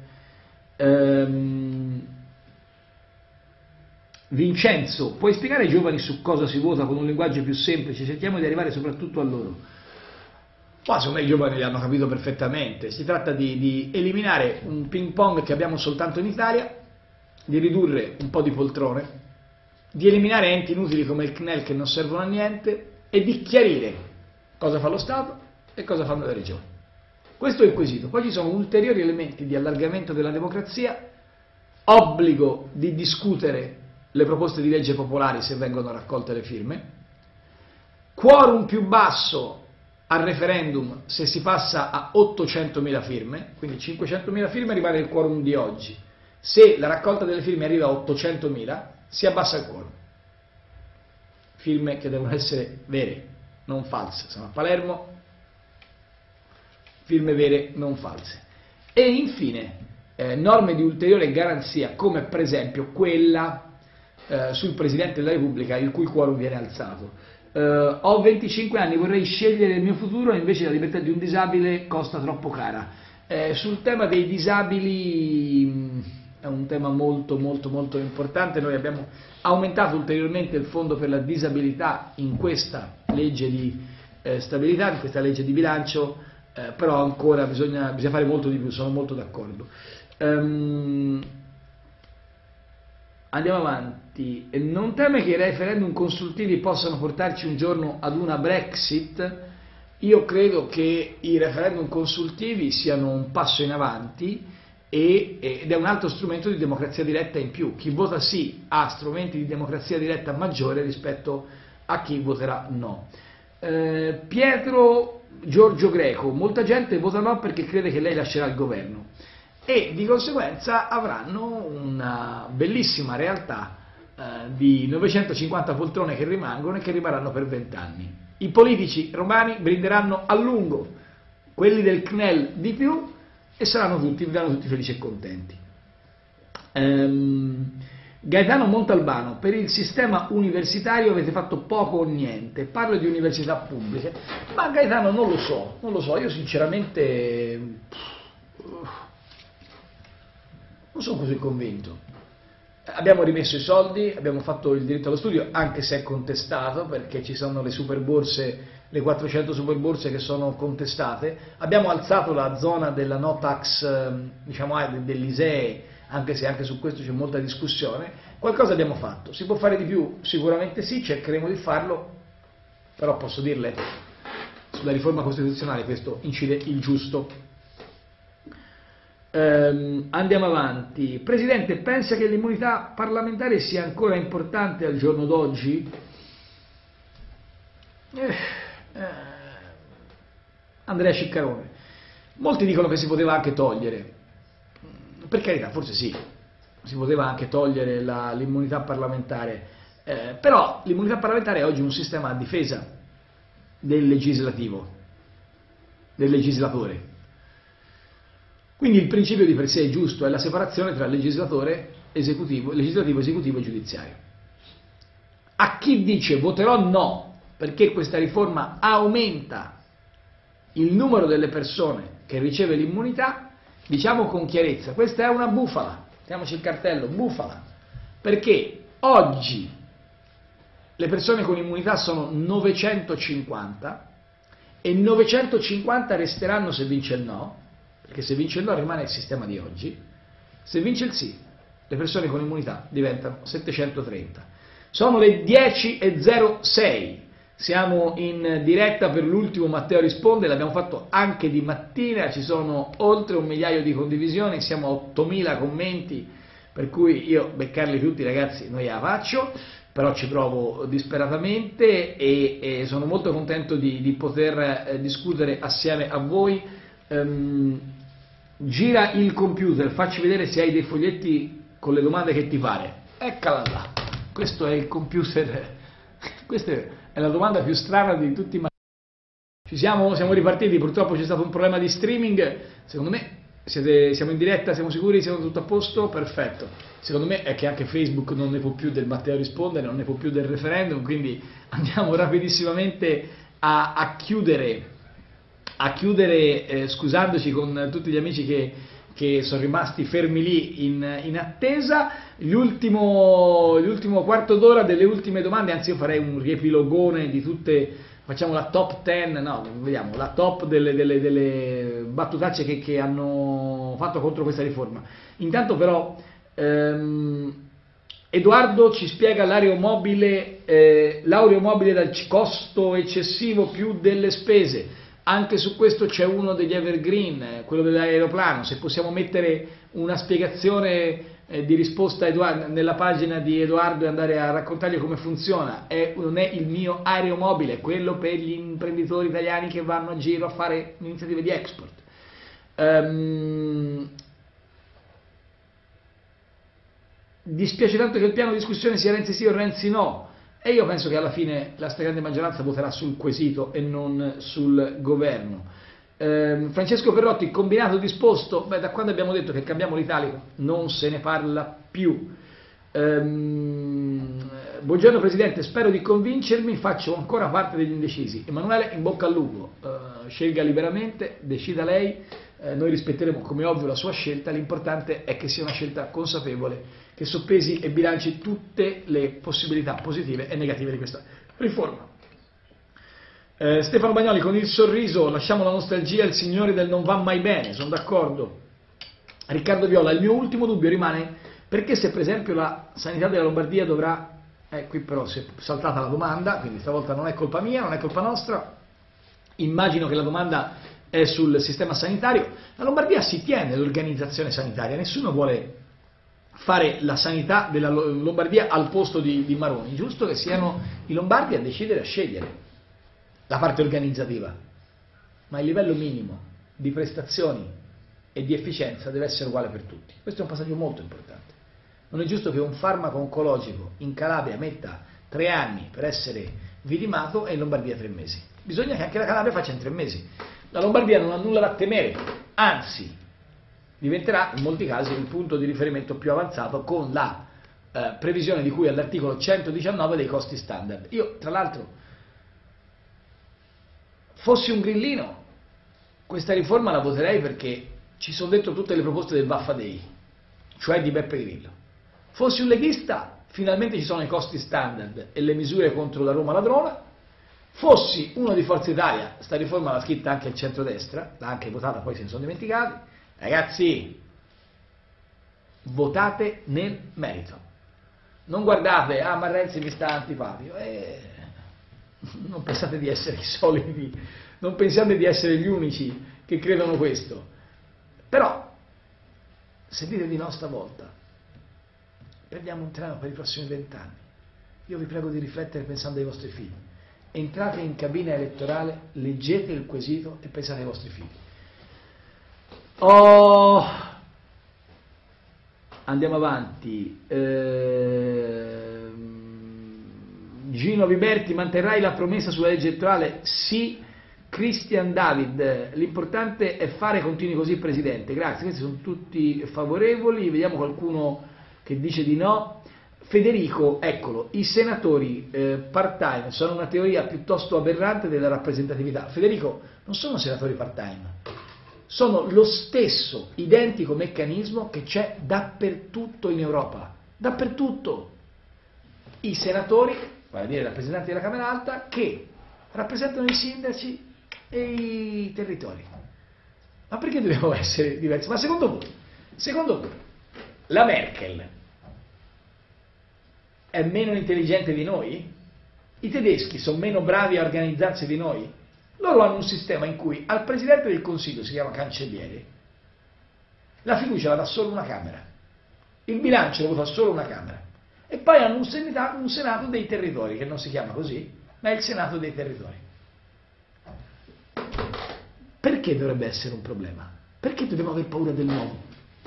Vincenzo, puoi spiegare ai giovani su cosa si vota con un linguaggio più semplice? Cerchiamo di arrivare soprattutto a loro. Ma secondo me i giovani l'hanno capito perfettamente, si tratta di eliminare un ping pong che abbiamo soltanto in Italia, di ridurre un po' di poltrone, di eliminare enti inutili come il CNEL che non servono a niente e di chiarire cosa fa lo Stato e cosa fanno le regioni. Questo è il quesito. Poi ci sono ulteriori elementi di allargamento della democrazia, obbligo di discutere le proposte di legge popolari se vengono raccolte le firme, quorum più basso al referendum se si passa a 800.000 firme, quindi 500.000 firme rimane il quorum di oggi. Se la raccolta delle firme arriva a 800.000 si abbassa il quorum. Firme che devono essere vere, non false. Sono a Palermo, firme vere, non false. E infine norme di ulteriore garanzia, come per esempio quella sul Presidente della Repubblica il cui quorum viene alzato. Ho 25 anni, vorrei scegliere il mio futuro, invece la libertà di un disabile costa troppo cara. Sul tema dei disabili è un tema molto importante. Noi abbiamo aumentato ulteriormente il fondo per la disabilità in questa legge di stabilità, in questa legge di bilancio, però ancora bisogna fare molto di più, sono molto d'accordo. Andiamo avanti. Non teme che i referendum consultivi possano portarci un giorno ad una Brexit? Io credo che i referendum consultivi siano un passo in avanti ed è un altro strumento di democrazia diretta in più. Chi vota sì ha strumenti di democrazia diretta maggiore rispetto a chi voterà no. Pietro Giorgio Greco, molta gente vota no perché crede che lei lascerà il governo e di conseguenza avranno una bellissima realtà di 950 poltrone che rimangono e che rimarranno per 20 anni. I politici romani brinderanno a lungo, quelli del CNEL di più, e vivranno tutti felici e contenti. Gaetano Montalbano, per il sistema universitario avete fatto poco o niente, parlo di università pubbliche, ma Gaetano non lo so, io sinceramente non sono così convinto. Abbiamo rimesso i soldi, abbiamo fatto il diritto allo studio, anche se è contestato, perché ci sono le superborse, le 400 superborse che sono contestate, abbiamo alzato la zona della no tax, diciamo, dell'ISEE, anche se anche su questo c'è molta discussione. Qualcosa abbiamo fatto, si può fare di più? Sicuramente sì, cercheremo di farlo, però posso dirle, sulla riforma costituzionale questo incide il giusto. Andiamo avanti. Presidente, pensa che l'immunità parlamentare sia ancora importante al giorno d'oggi? Andrea Ciccarone, molti dicono che si poteva anche togliere, per carità, forse sì, si poteva anche togliere l'immunità parlamentare, però l'immunità parlamentare è oggi un sistema a difesa del legislativo, del legislatore. Quindi il principio di per sé è giusto, è la separazione tra legislativo, esecutivo e giudiziario. A chi dice voterò no perché questa riforma aumenta il numero delle persone che riceve l'immunità, diciamo con chiarezza, questa è una bufala, mettiamoci il cartello, bufala, perché oggi le persone con immunità sono 950 e 950 resteranno se vince il no, perché se vince il no rimane il sistema di oggi, se vince il sì, le persone con immunità diventano 730. Sono le 10:06, siamo in diretta per l'ultimo Matteo Risponde, l'abbiamo fatto anche di mattina, ci sono oltre 1 migliaio di condivisioni, siamo a 8.000 commenti, per cui io beccarli tutti ragazzi non la faccio, però ci provo disperatamente e sono molto contento di poter discutere assieme a voi. Gira il computer, facci vedere se hai dei foglietti con le domande che ti pare. Eccola là, questo è il computer, questa è la domanda più strana di tutti i siamo ripartiti, purtroppo c'è stato un problema di streaming, secondo me siamo in diretta, siamo sicuri, siamo tutto a posto? Perfetto. Secondo me è che anche Facebook non ne può più del Matteo Risponde, non ne può più del referendum, quindi andiamo rapidissimamente a chiudere, scusandoci con tutti gli amici che sono rimasti fermi lì in attesa. L'ultimo quarto d'ora delle ultime domande, anzi io farei un riepilogone di tutte facciamo la top 10, no, vediamo, la top delle battutacce che hanno fatto contro questa riforma. Intanto però Edoardo ci spiega l'aeromobile dal costo eccessivo più delle spese. Anche su questo c'è uno degli evergreen, quello dell'aeroplano. Se possiamo mettere una spiegazione di risposta a Edoardo nella pagina di Edoardo e andare a raccontargli come funziona. Non è il mio aeromobile, è quello per gli imprenditori italiani che vanno a giro a fare iniziative di export. Dispiace tanto che il piano di discussione sia Renzi sì o Renzi no, e io penso che alla fine la stragrande maggioranza voterà sul quesito e non sul governo. Francesco Perrotti, il combinato disposto, da quando abbiamo detto che cambiamo l'italico non se ne parla più. Buongiorno Presidente, spero di convincermi, faccio ancora parte degli indecisi. Emanuele, in bocca al lupo, scelga liberamente, decida lei, noi rispetteremo come ovvio la sua scelta, l'importante è che sia una scelta consapevole, che soppesi e bilanci tutte le possibilità positive e negative di questa riforma. Stefano Bagnoli, con il sorriso, lasciamo la nostalgia, il signore del non va mai bene, sono d'accordo. Riccardo Viola, il mio ultimo dubbio rimane perché se per esempio la sanità della Lombardia dovrà, qui però si è saltata la domanda, quindi stavolta non è colpa mia, non è colpa nostra, immagino che la domanda è sul sistema sanitario, la Lombardia si tiene l'organizzazione sanitaria, nessuno vuole fare la sanità della Lombardia al posto di Maroni, giusto che siano i lombardi a decidere, a scegliere la parte organizzativa, ma il livello minimo di prestazioni e di efficienza deve essere uguale per tutti. Questo è un passaggio molto importante. Non è giusto che un farmaco oncologico in Calabria metta 3 anni per essere vidimato e in Lombardia 3 mesi. Bisogna che anche la Calabria faccia in 3 mesi. La Lombardia non ha nulla da temere, anzi diventerà in molti casi il punto di riferimento più avanzato con la previsione di cui all'articolo 119 dei costi standard. Io tra l'altro, fossi un grillino, questa riforma la voterei perché ci sono dentro tutte le proposte del Vaffa Dei, cioè di Beppe Grillo. Fossi un leghista, finalmente ci sono i costi standard e le misure contro la Roma ladrona. Fossi uno di Forza Italia, sta riforma l'ha scritta anche il centrodestra, l'ha anche votata, poi se ne sono dimenticati. Ragazzi, votate nel merito. Non guardate, ma Renzi mi sta antipatico. Non pensate di essere i soliti, non pensate di essere gli unici che credono questo. Però, se dite di no stavolta, perdiamo un treno per i prossimi 20 anni. Io vi prego di riflettere pensando ai vostri figli. Entrate in cabina elettorale, leggete il quesito e pensate ai vostri figli. Andiamo avanti. Gino Viberti, manterrai la promessa sulla legge elettorale? Sì. Christian David, l'importante è fare, continui così Presidente. Grazie, questi sono tutti favorevoli. Vediamo qualcuno che dice di no. Federico, eccolo, i senatori part-time sono una teoria piuttosto aberrante della rappresentatività. Federico, non sono senatori part-time, sono lo stesso identico meccanismo che c'è dappertutto in Europa, dappertutto. I senatori, vale a dire i rappresentanti della Camera Alta, che rappresentano i sindaci e i territori. Ma perché dobbiamo essere diversi? Ma secondo voi, la Merkel è meno intelligente di noi? I tedeschi sono meno bravi a organizzarsi di noi? Loro hanno un sistema in cui al Presidente del Consiglio, si chiama cancelliere, la fiducia la dà solo una Camera, il bilancio lo vota solo una Camera, e poi hanno un Senato dei territori, che non si chiama così, ma è il Senato dei territori. Perché dovrebbe essere un problema? Perché dobbiamo aver paura del nuovo?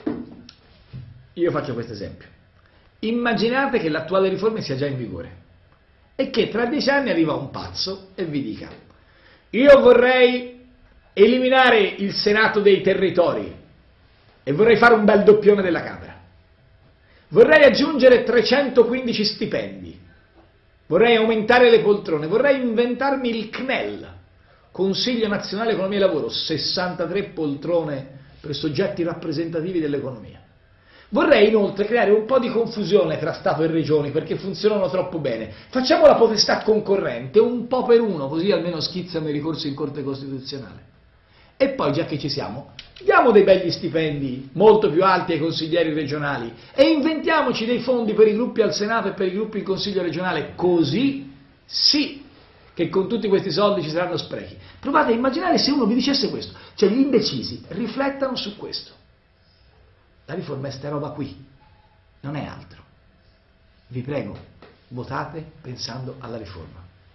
Io faccio questo esempio. Immaginate che l'attuale riforma sia già in vigore e che tra 10 anni arriva un pazzo e vi dica: io vorrei eliminare il Senato dei territori e vorrei fare un bel doppione della Camera, vorrei aggiungere 315 stipendi, vorrei aumentare le poltrone, vorrei inventarmi il CNEL, Consiglio Nazionale Economia e Lavoro, 63 poltrone per soggetti rappresentativi dell'economia. Vorrei inoltre creare un po' di confusione tra Stato e Regioni perché funzionano troppo bene. Facciamo la potestà concorrente, un po' per uno, così almeno schizzano i ricorsi in Corte Costituzionale. E poi, già che ci siamo, diamo dei begli stipendi molto più alti ai consiglieri regionali e inventiamoci dei fondi per i gruppi al Senato e per i gruppi in Consiglio regionale, così sì che con tutti questi soldi ci saranno sprechi. Provate a immaginare se uno vi dicesse questo, cioè gli indecisi riflettano su questo. La riforma è sta roba qui, non è altro. Vi prego, votate pensando alla riforma.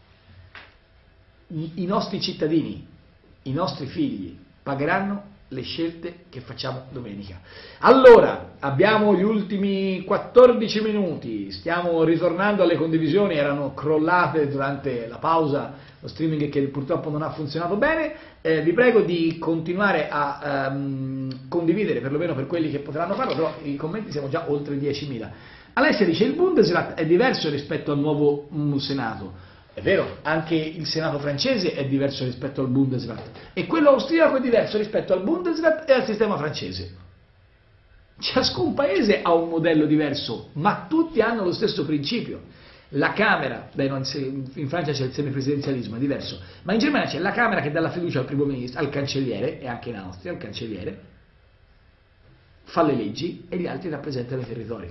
I nostri cittadini, i nostri figli pagheranno le scelte che facciamo domenica. Allora, abbiamo gli ultimi 14 minuti, stiamo ritornando alle condivisioni, erano crollate durante la pausa, lo streaming che purtroppo non ha funzionato bene. Vi prego di continuare a condividere, perlomeno per quelli che potranno farlo, però i commenti siamo già oltre 10.000. Alessia dice: il Bundesrat è diverso rispetto al nuovo Senato. È vero, anche il Senato francese è diverso rispetto al Bundesrat e quello austriaco è diverso rispetto al Bundesrat e al sistema francese. Ciascun paese ha un modello diverso, ma tutti hanno lo stesso principio. La Camera, in Francia c'è il semipresidenzialismo, è diverso, ma in Germania c'è la Camera che dà la fiducia al primo ministro, al cancelliere, e anche in Austria il cancelliere fa le leggi e gli altri rappresentano i territori.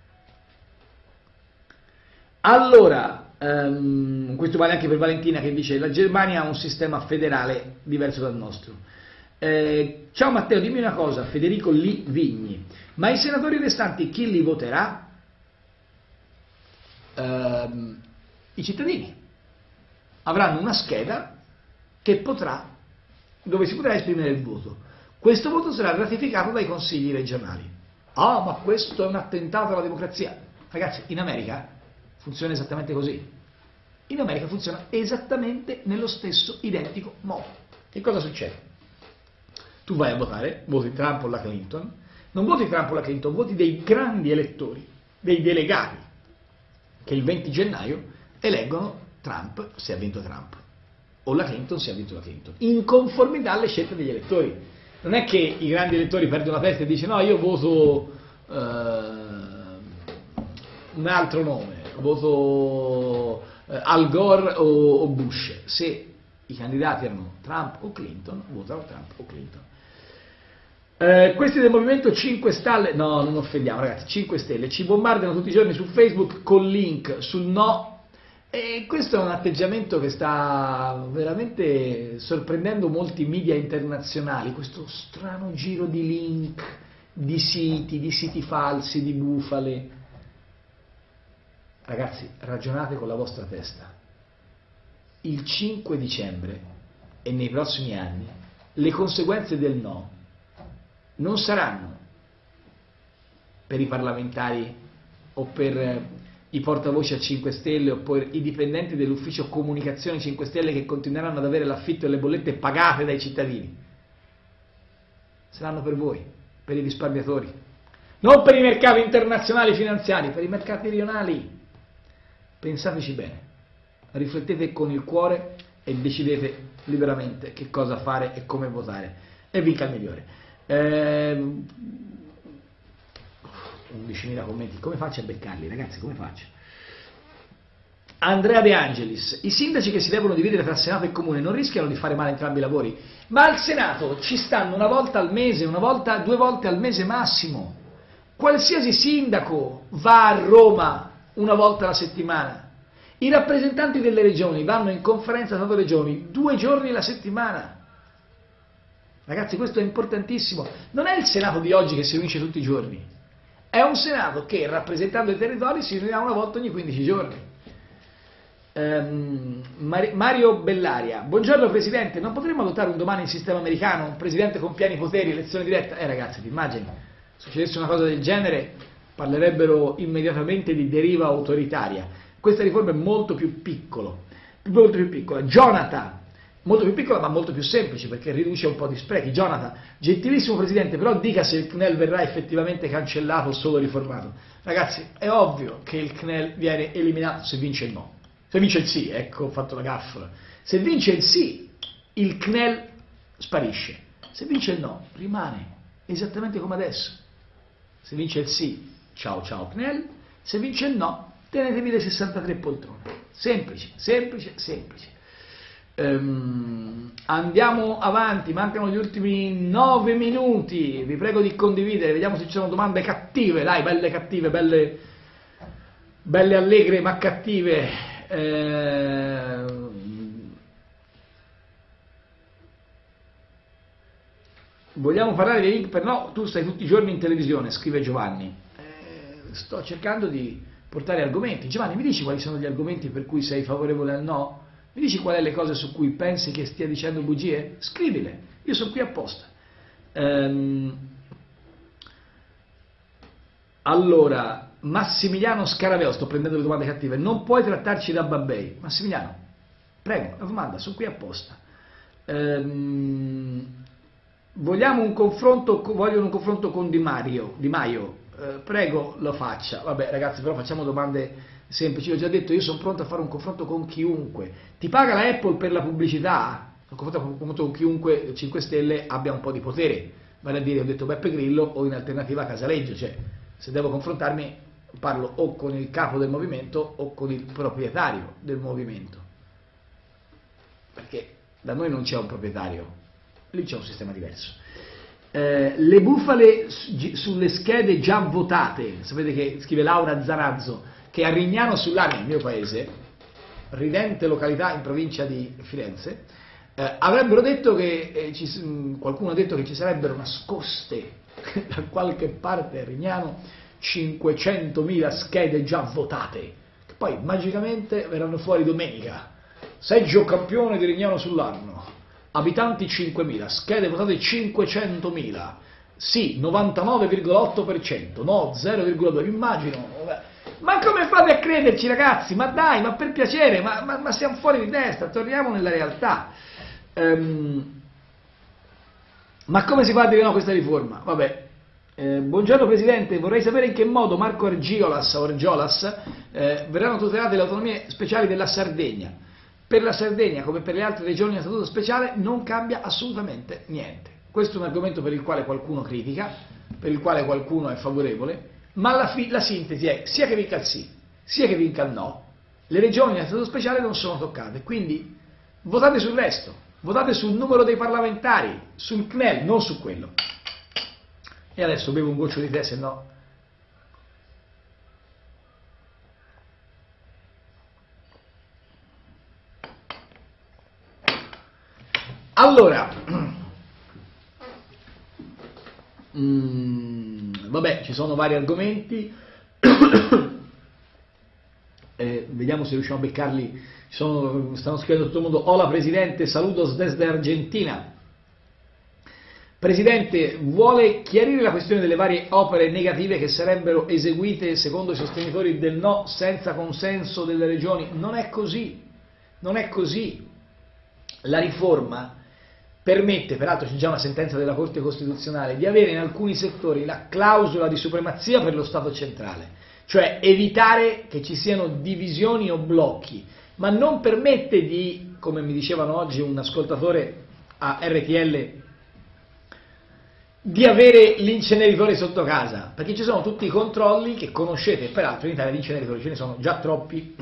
Allora, questo vale anche per Valentina che dice: la Germania ha un sistema federale diverso dal nostro. Ciao Matteo, dimmi una cosa, Federico Livigni, ma i senatori restanti chi li voterà? I cittadini avranno una scheda dove si potrà esprimere il voto. Questo voto sarà ratificato dai consigli regionali. Ah, ma questo è un attentato alla democrazia. Ragazzi, in America funziona esattamente così. In America funziona esattamente nello stesso identico modo. Che cosa succede? Tu vai a votare, voti Trump o la Clinton, non voti Trump o la Clinton, voti dei grandi elettori, dei delegati, che il 20 gennaio eleggono Trump se ha vinto Trump, o la Clinton se ha vinto la Clinton, in conformità alle scelte degli elettori. Non è che i grandi elettori perdono la testa e dicono: no, io voto un altro nome, voto Al Gore o Bush. Se i candidati erano Trump o Clinton, votano Trump o Clinton. Questi del Movimento 5 Stelle, no, non offendiamo ragazzi, 5 Stelle, ci bombardano tutti i giorni su Facebook con link sul no, e questo è un atteggiamento che sta veramente sorprendendo molti media internazionali, questo strano giro di link, di siti falsi, di bufale. Ragazzi, ragionate con la vostra testa. Il 5 dicembre e nei prossimi anni le conseguenze del no non saranno per i parlamentari o per i portavoce a 5 Stelle o per i dipendenti dell'ufficio comunicazione 5 Stelle che continueranno ad avere l'affitto e le bollette pagate dai cittadini. Saranno per voi, per i risparmiatori, non per i mercati internazionali finanziari, per i mercati rionali. Pensateci bene, riflettete con il cuore e decidete liberamente che cosa fare e come votare e vinca il migliore. 11.000 commenti, come faccio a beccarli ragazzi, come faccio? Andrea De Angelis: i sindaci che si devono dividere tra Senato e Comune non rischiano di fare male entrambi i lavori? Ma al Senato ci stanno una volta al mese, due volte al mese massimo. Qualsiasi sindaco va a Roma una volta alla settimana. I rappresentanti delle regioni vanno in conferenza Stato-Regioni 2 giorni alla settimana. Ragazzi, questo è importantissimo. Non è il Senato di oggi che si riunisce tutti i giorni. È un Senato che, rappresentando i territori, si riunirà una volta ogni 15 giorni. Mario Bellaria: buongiorno Presidente, non potremmo adottare un domani il sistema americano, un Presidente con pieni poteri, elezione diretta? Ragazzi, ti immagini? Se succedesse una cosa del genere, parlerebbero immediatamente di deriva autoritaria. Questa riforma è molto più piccola. Jonathan: molto più piccola ma molto più semplice perché riduce un po' di sprechi. Jonathan: gentilissimo Presidente, però dica se il CNEL verrà effettivamente cancellato o solo riformato. Ragazzi, è ovvio che il CNEL viene eliminato se vince il no. Se vince il sì, ecco, ho fatto la gaffa. Se vince il sì, il CNEL sparisce. Se vince il no, rimane esattamente come adesso. Se vince il sì, ciao ciao CNEL, se vince il no, tenetevi le 63 poltrone. Semplice, semplice, semplice. Andiamo avanti, mancano gli ultimi 9 minuti, vi prego di condividere, vediamo se ci sono domande cattive, dai, belle cattive, belle allegre ma cattive. Vogliamo parlare di link? No, tu stai tutti i giorni in televisione, scrive Giovanni. Sto cercando di portare argomenti. Giovanni, mi dici quali sono gli argomenti per cui sei favorevole al no? Mi dici qual è le cose su cui pensi che stia dicendo bugie? Scrivile, io sono qui apposta. Allora, Massimiliano Scarabeo, sto prendendo le domande cattive, non puoi trattarci da babbei. Massimiliano, prego, la domanda, sono qui apposta. Vogliono un confronto con Di Maio, prego lo faccia. Vabbè ragazzi, però facciamo domande semplici. Ho già detto, io sono pronto a fare un confronto con chiunque. Ti paga la Apple per la pubblicità? Un confronto con chiunque 5 Stelle abbia un po' di potere, vale a dire, ho detto Beppe Grillo o in alternativa Casaleggio, cioè se devo confrontarmi parlo o con il capo del movimento o con il proprietario del movimento, perché da noi non c'è un proprietario, lì c'è un sistema diverso. Le bufale sulle schede già votate, sapete che scrive Laura Zarazzo, che a Rignano sull'Arno, il mio paese, ridente località in provincia di Firenze, avrebbero detto che, qualcuno ha detto che ci sarebbero nascoste da qualche parte a Rignano 500.000 schede già votate, che poi magicamente verranno fuori domenica. Seggio campione di Rignano sull'Arno, abitanti 5.000, schede votate 500.000, sì 99,8%, no 0,2%, immagino. Ma come fate a crederci ragazzi? Ma dai, ma per piacere, ma siamo fuori di testa, torniamo nella realtà. Ma come si fa a dire no a questa riforma? Vabbè. Buongiorno Presidente, vorrei sapere in che modo Marco Argiolas verranno tutelate le autonomie speciali della Sardegna. Per la Sardegna, come per le altre regioni a statuto speciale, non cambia assolutamente niente. Questo è un argomento per il quale qualcuno critica, per il quale qualcuno è favorevole, ma la sintesi è sia che vinca il sì, sia che vinca il no, le regioni a statuto speciale non sono toccate, quindi votate sul resto, votate sul numero dei parlamentari, sul CNEL, non su quello. E adesso bevo un goccio di tè, se no... Allora, vabbè, ci sono vari argomenti, vediamo se riusciamo a beccarli. Stanno scrivendo tutto il mondo. Hola Presidente, saludos desde Argentina. Presidente, vuole chiarire la questione delle varie opere negative che sarebbero eseguite secondo i sostenitori del no senza consenso delle regioni? Non è così, non è così. La riforma permette, peraltro c'è già una sentenza della Corte Costituzionale, di avere in alcuni settori la clausola di supremazia per lo Stato centrale, cioè evitare che ci siano divisioni o blocchi, ma non permette di, come mi dicevano oggi un ascoltatore a RTL, di avere l'inceneritore sotto casa, perché ci sono tutti i controlli che conoscete, peraltro in Italia di inceneritori ce ne sono già troppi.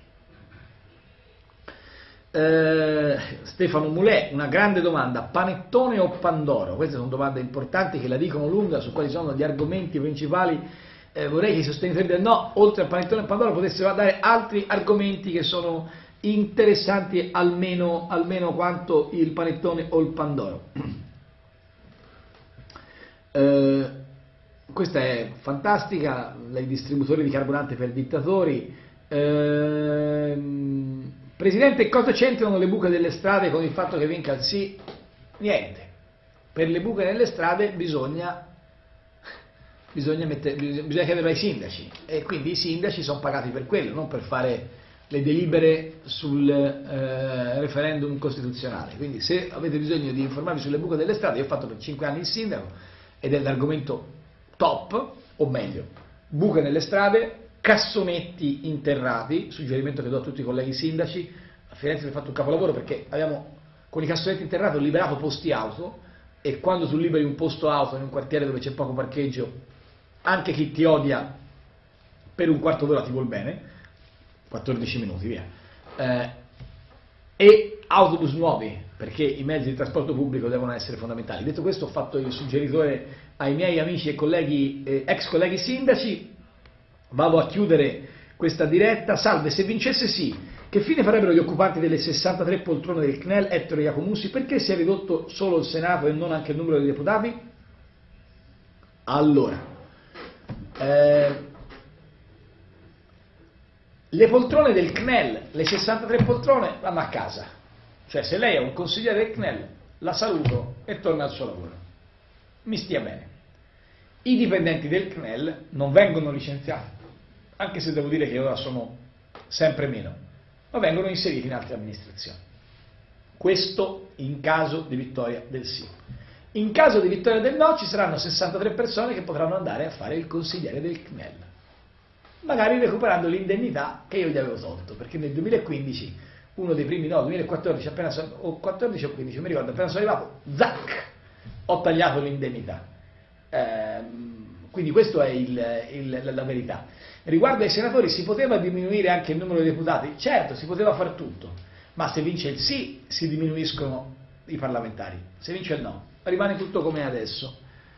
Stefano Mulè, una grande domanda: panettone o pandoro? Queste sono domande importanti che la dicono lunga su quali sono gli argomenti principali. Vorrei che i sostenitori del no, oltre al panettone e pandoro, potessero dare altri argomenti che sono interessanti almeno quanto il panettone o il pandoro. Questa è fantastica, i distributori di carburante per dittatori. Presidente, cosa c'entrano le buche delle strade con il fatto che vinca il sì? Niente. Per le buche nelle strade bisogna chiederlo ai sindaci, e quindi i sindaci sono pagati per quello, non per fare le delibere sul referendum costituzionale. Quindi se avete bisogno di informarvi sulle buche delle strade, io ho fatto per 5 anni il sindaco ed è l'argomento top, o meglio, buche nelle strade, cassonetti interrati, suggerimento che do a tutti i colleghi sindaci. A Firenze si è fatto un capolavoro perché abbiamo con i cassonetti interrati ho liberato posti auto, e quando tu liberi un posto auto in un quartiere dove c'è poco parcheggio anche chi ti odia per un quarto d'ora ti vuol bene, 14 minuti, via, e autobus nuovi, perché i mezzi di trasporto pubblico devono essere fondamentali. Detto questo, ho fatto il suggeritore ai miei amici e colleghi, ex colleghi sindaci, vado a chiudere questa diretta. Salve, se vincesse sì, che fine farebbero gli occupanti delle 63 poltrone del CNEL, Ettore Iacomussi? Perché si è ridotto solo il Senato e non anche il numero dei deputati? Allora, le poltrone del CNEL, le 63 poltrone, vanno a casa. Cioè, se lei è un consigliere del CNEL, la saluto e torna al suo lavoro. Mi stia bene. I dipendenti del CNEL non vengono licenziati, anche se devo dire che ora sono sempre meno, ma vengono inseriti in altre amministrazioni. Questo in caso di vittoria del sì. In caso di vittoria del no ci saranno 63 persone che potranno andare a fare il consigliere del CNEL, magari recuperando l'indennità che io gli avevo tolto, perché nel 2015, uno dei primi, no, 2014, o 14 o 15, mi ricordo, appena sono arrivato, zac, ho tagliato l'indennità. Quindi questa è la verità. Riguardo ai senatori, si poteva diminuire anche il numero di deputati? Certo, si poteva fare tutto, ma se vince il sì si diminuiscono i parlamentari, se vince il no rimane tutto come è adesso.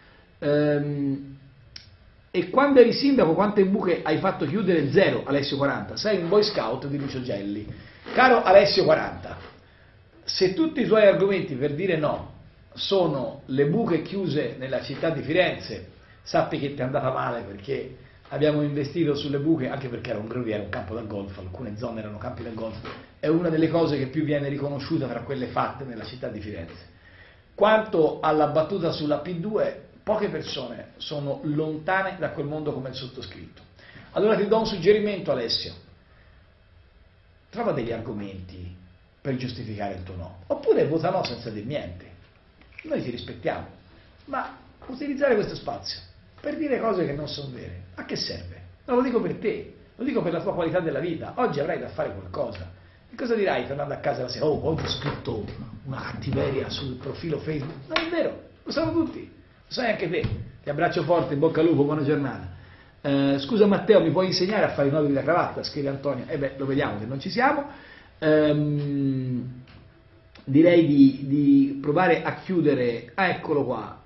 E quando eri sindaco quante buche hai fatto chiudere? Zero, Alessio 40, sei un boy scout di Lucio Gelli. Caro Alessio 40, se tutti i tuoi argomenti per dire no sono le buche chiuse nella città di Firenze, sappi che ti è andata male, perché abbiamo investito sulle buche, anche perché era un groviera, un campo da golf, alcune zone erano campi da golf, è una delle cose che più viene riconosciuta tra quelle fatte nella città di Firenze. Quanto alla battuta sulla P2, poche persone sono lontane da quel mondo come il sottoscritto. Allora ti do un suggerimento, Alessio, trova degli argomenti per giustificare il tuo no, oppure vota no senza dire niente. Noi ti rispettiamo, ma utilizzare questo spazio per dire cose che non sono vere, a che serve? Non lo dico per te, lo dico per la tua qualità della vita. Oggi avrai da fare qualcosa. E cosa dirai tornando a casa la sera? Oh, ho scritto una cattiveria sul profilo Facebook. Non è vero, lo sanno tutti, lo sai anche te. Ti abbraccio forte, in bocca al lupo, buona giornata. Scusa Matteo, mi puoi insegnare a fare i nodi della cravatta? Scrive Antonio. Lo vediamo che non ci siamo. Direi di provare a chiudere. Eccolo qua.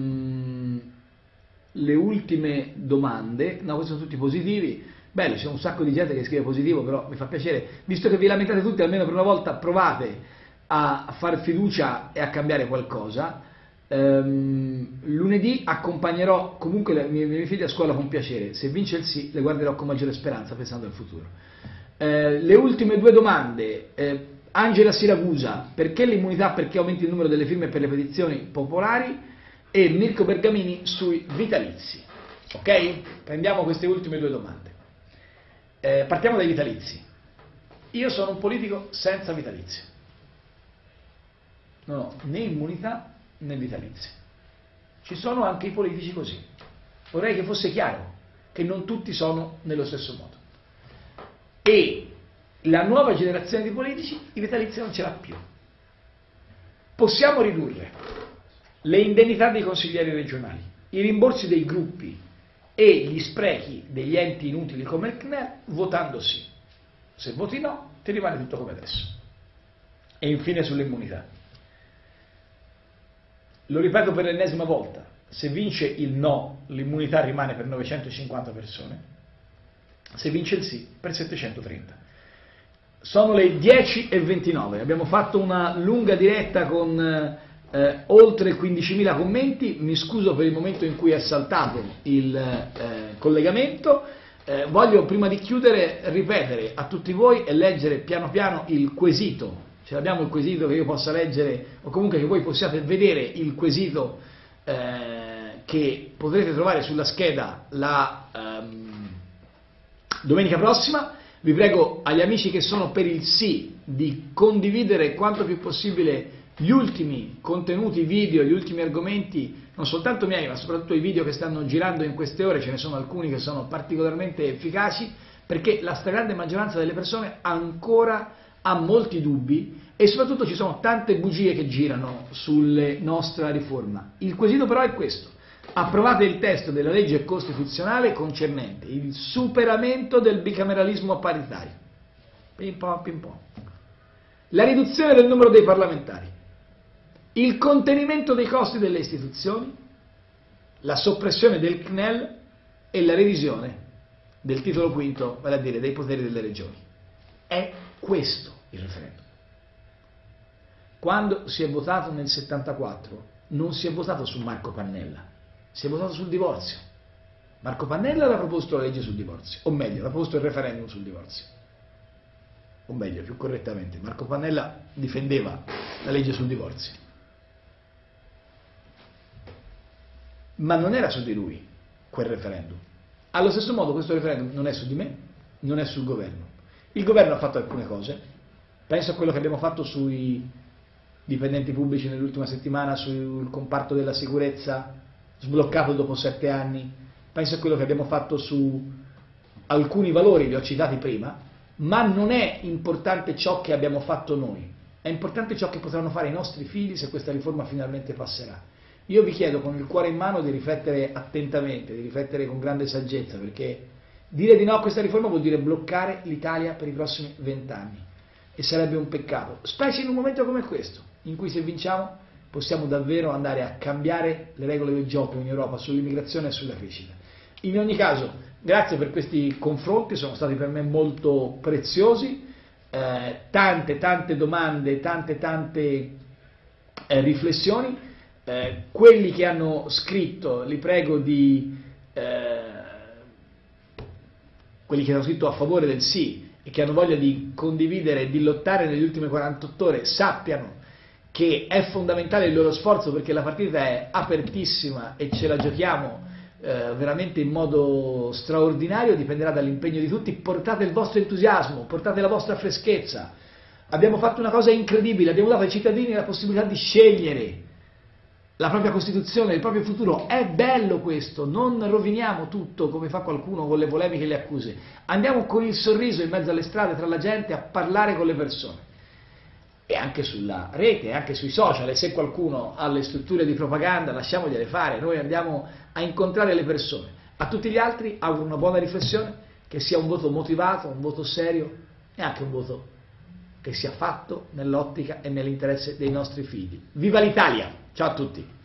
Le ultime domande. No, questi sono tutti positivi. Bello, c'è un sacco di gente che scrive positivo, però mi fa piacere. Visto che vi lamentate tutti, almeno per una volta provate a far fiducia e a cambiare qualcosa. Lunedì accompagnerò comunque le mie figlie a scuola con piacere. Se vince il sì, le guarderò con maggiore speranza pensando al futuro. Le ultime due domande. Angela Siragusa, perché l'immunità? Perché aumenti il numero delle firme per le petizioni popolari? E Mirko Bergamini sui vitalizi. Ok? Prendiamo queste ultime due domande. Partiamo dai vitalizi. Io sono un politico senza vitalizi. Non ho né immunità né vitalizi. Ci sono anche i politici così. Vorrei che fosse chiaro che non tutti sono nello stesso modo. E la nuova generazione di politici i vitalizi non ce l'ha più. Possiamo ridurre le indennità dei consiglieri regionali, i rimborsi dei gruppi e gli sprechi degli enti inutili come il CNEL votando sì. Se voti no, ti rimane tutto come adesso. E infine sull'immunità. Lo ripeto per l'ennesima volta, se vince il no, l'immunità rimane per 950 persone, se vince il sì, per 730. Sono le 10:29, abbiamo fatto una lunga diretta con oltre 15.000 commenti, mi scuso per il momento in cui è saltato il collegamento. Voglio prima di chiudere ripetere a tutti voi e leggere piano piano il quesito. Ce l'abbiamo il quesito che io possa leggere, o comunque che voi possiate vedere il quesito che potrete trovare sulla scheda la domenica prossima. Vi prego, agli amici che sono per il sì, di condividere quanto più possibile gli ultimi contenuti video, gli ultimi argomenti, non soltanto miei, ma soprattutto i video che stanno girando in queste ore. Ce ne sono alcuni che sono particolarmente efficaci, perché la stragrande maggioranza delle persone ancora ha molti dubbi e soprattutto ci sono tante bugie che girano sulla nostra riforma. Il quesito però è questo: approvate il testo della legge costituzionale concernente il superamento del bicameralismo paritario, pim pom, la riduzione del numero dei parlamentari, il contenimento dei costi delle istituzioni, la soppressione del CNEL e la revisione del titolo quinto, vale a dire dei poteri delle regioni. È questo il referendum. Quando si è votato nel 74 non si è votato su Marco Pannella, si è votato sul divorzio. Marco Pannella aveva proposto la legge sul divorzio, o meglio, aveva proposto il referendum sul divorzio. O meglio, più correttamente, Marco Pannella difendeva la legge sul divorzio. Ma non era su di lui quel referendum. Allo stesso modo questo referendum non è su di me, non è sul governo. Il governo ha fatto alcune cose, penso a quello che abbiamo fatto sui dipendenti pubblici nell'ultima settimana, sul comparto della sicurezza sbloccato dopo 7 anni, penso a quello che abbiamo fatto su alcuni valori, li ho citati prima, ma non è importante ciò che abbiamo fatto noi, è importante ciò che potranno fare i nostri figli se questa riforma finalmente passerà. Io vi chiedo con il cuore in mano di riflettere attentamente, di riflettere con grande saggezza, perché dire di no a questa riforma vuol dire bloccare l'Italia per i prossimi 20 anni e sarebbe un peccato, specie in un momento come questo, in cui se vinciamo possiamo davvero andare a cambiare le regole del gioco in Europa sull'immigrazione e sulla crescita. In ogni caso, grazie per questi confronti, sono stati per me molto preziosi, tante domande, tante riflessioni. Quelli che hanno scritto, li prego quelli che hanno scritto a favore del sì e che hanno voglia di condividere e di lottare nelle ultime 48 ore, sappiano che è fondamentale il loro sforzo perché la partita è apertissima e ce la giochiamo veramente in modo straordinario, dipenderà dall'impegno di tutti. Portate il vostro entusiasmo, portate la vostra freschezza. Abbiamo fatto una cosa incredibile, abbiamo dato ai cittadini la possibilità di scegliere la propria Costituzione, il proprio futuro. È bello questo, non roviniamo tutto come fa qualcuno con le polemiche e le accuse. Andiamo con il sorriso in mezzo alle strade, tra la gente, a parlare con le persone. E anche sulla rete, anche sui social, e se qualcuno ha le strutture di propaganda lasciamogliele fare, noi andiamo a incontrare le persone. A tutti gli altri auguro una buona riflessione, che sia un voto motivato, un voto serio e anche un voto che sia fatto nell'ottica e nell'interesse dei nostri figli. Viva l'Italia! Ciao a tutti!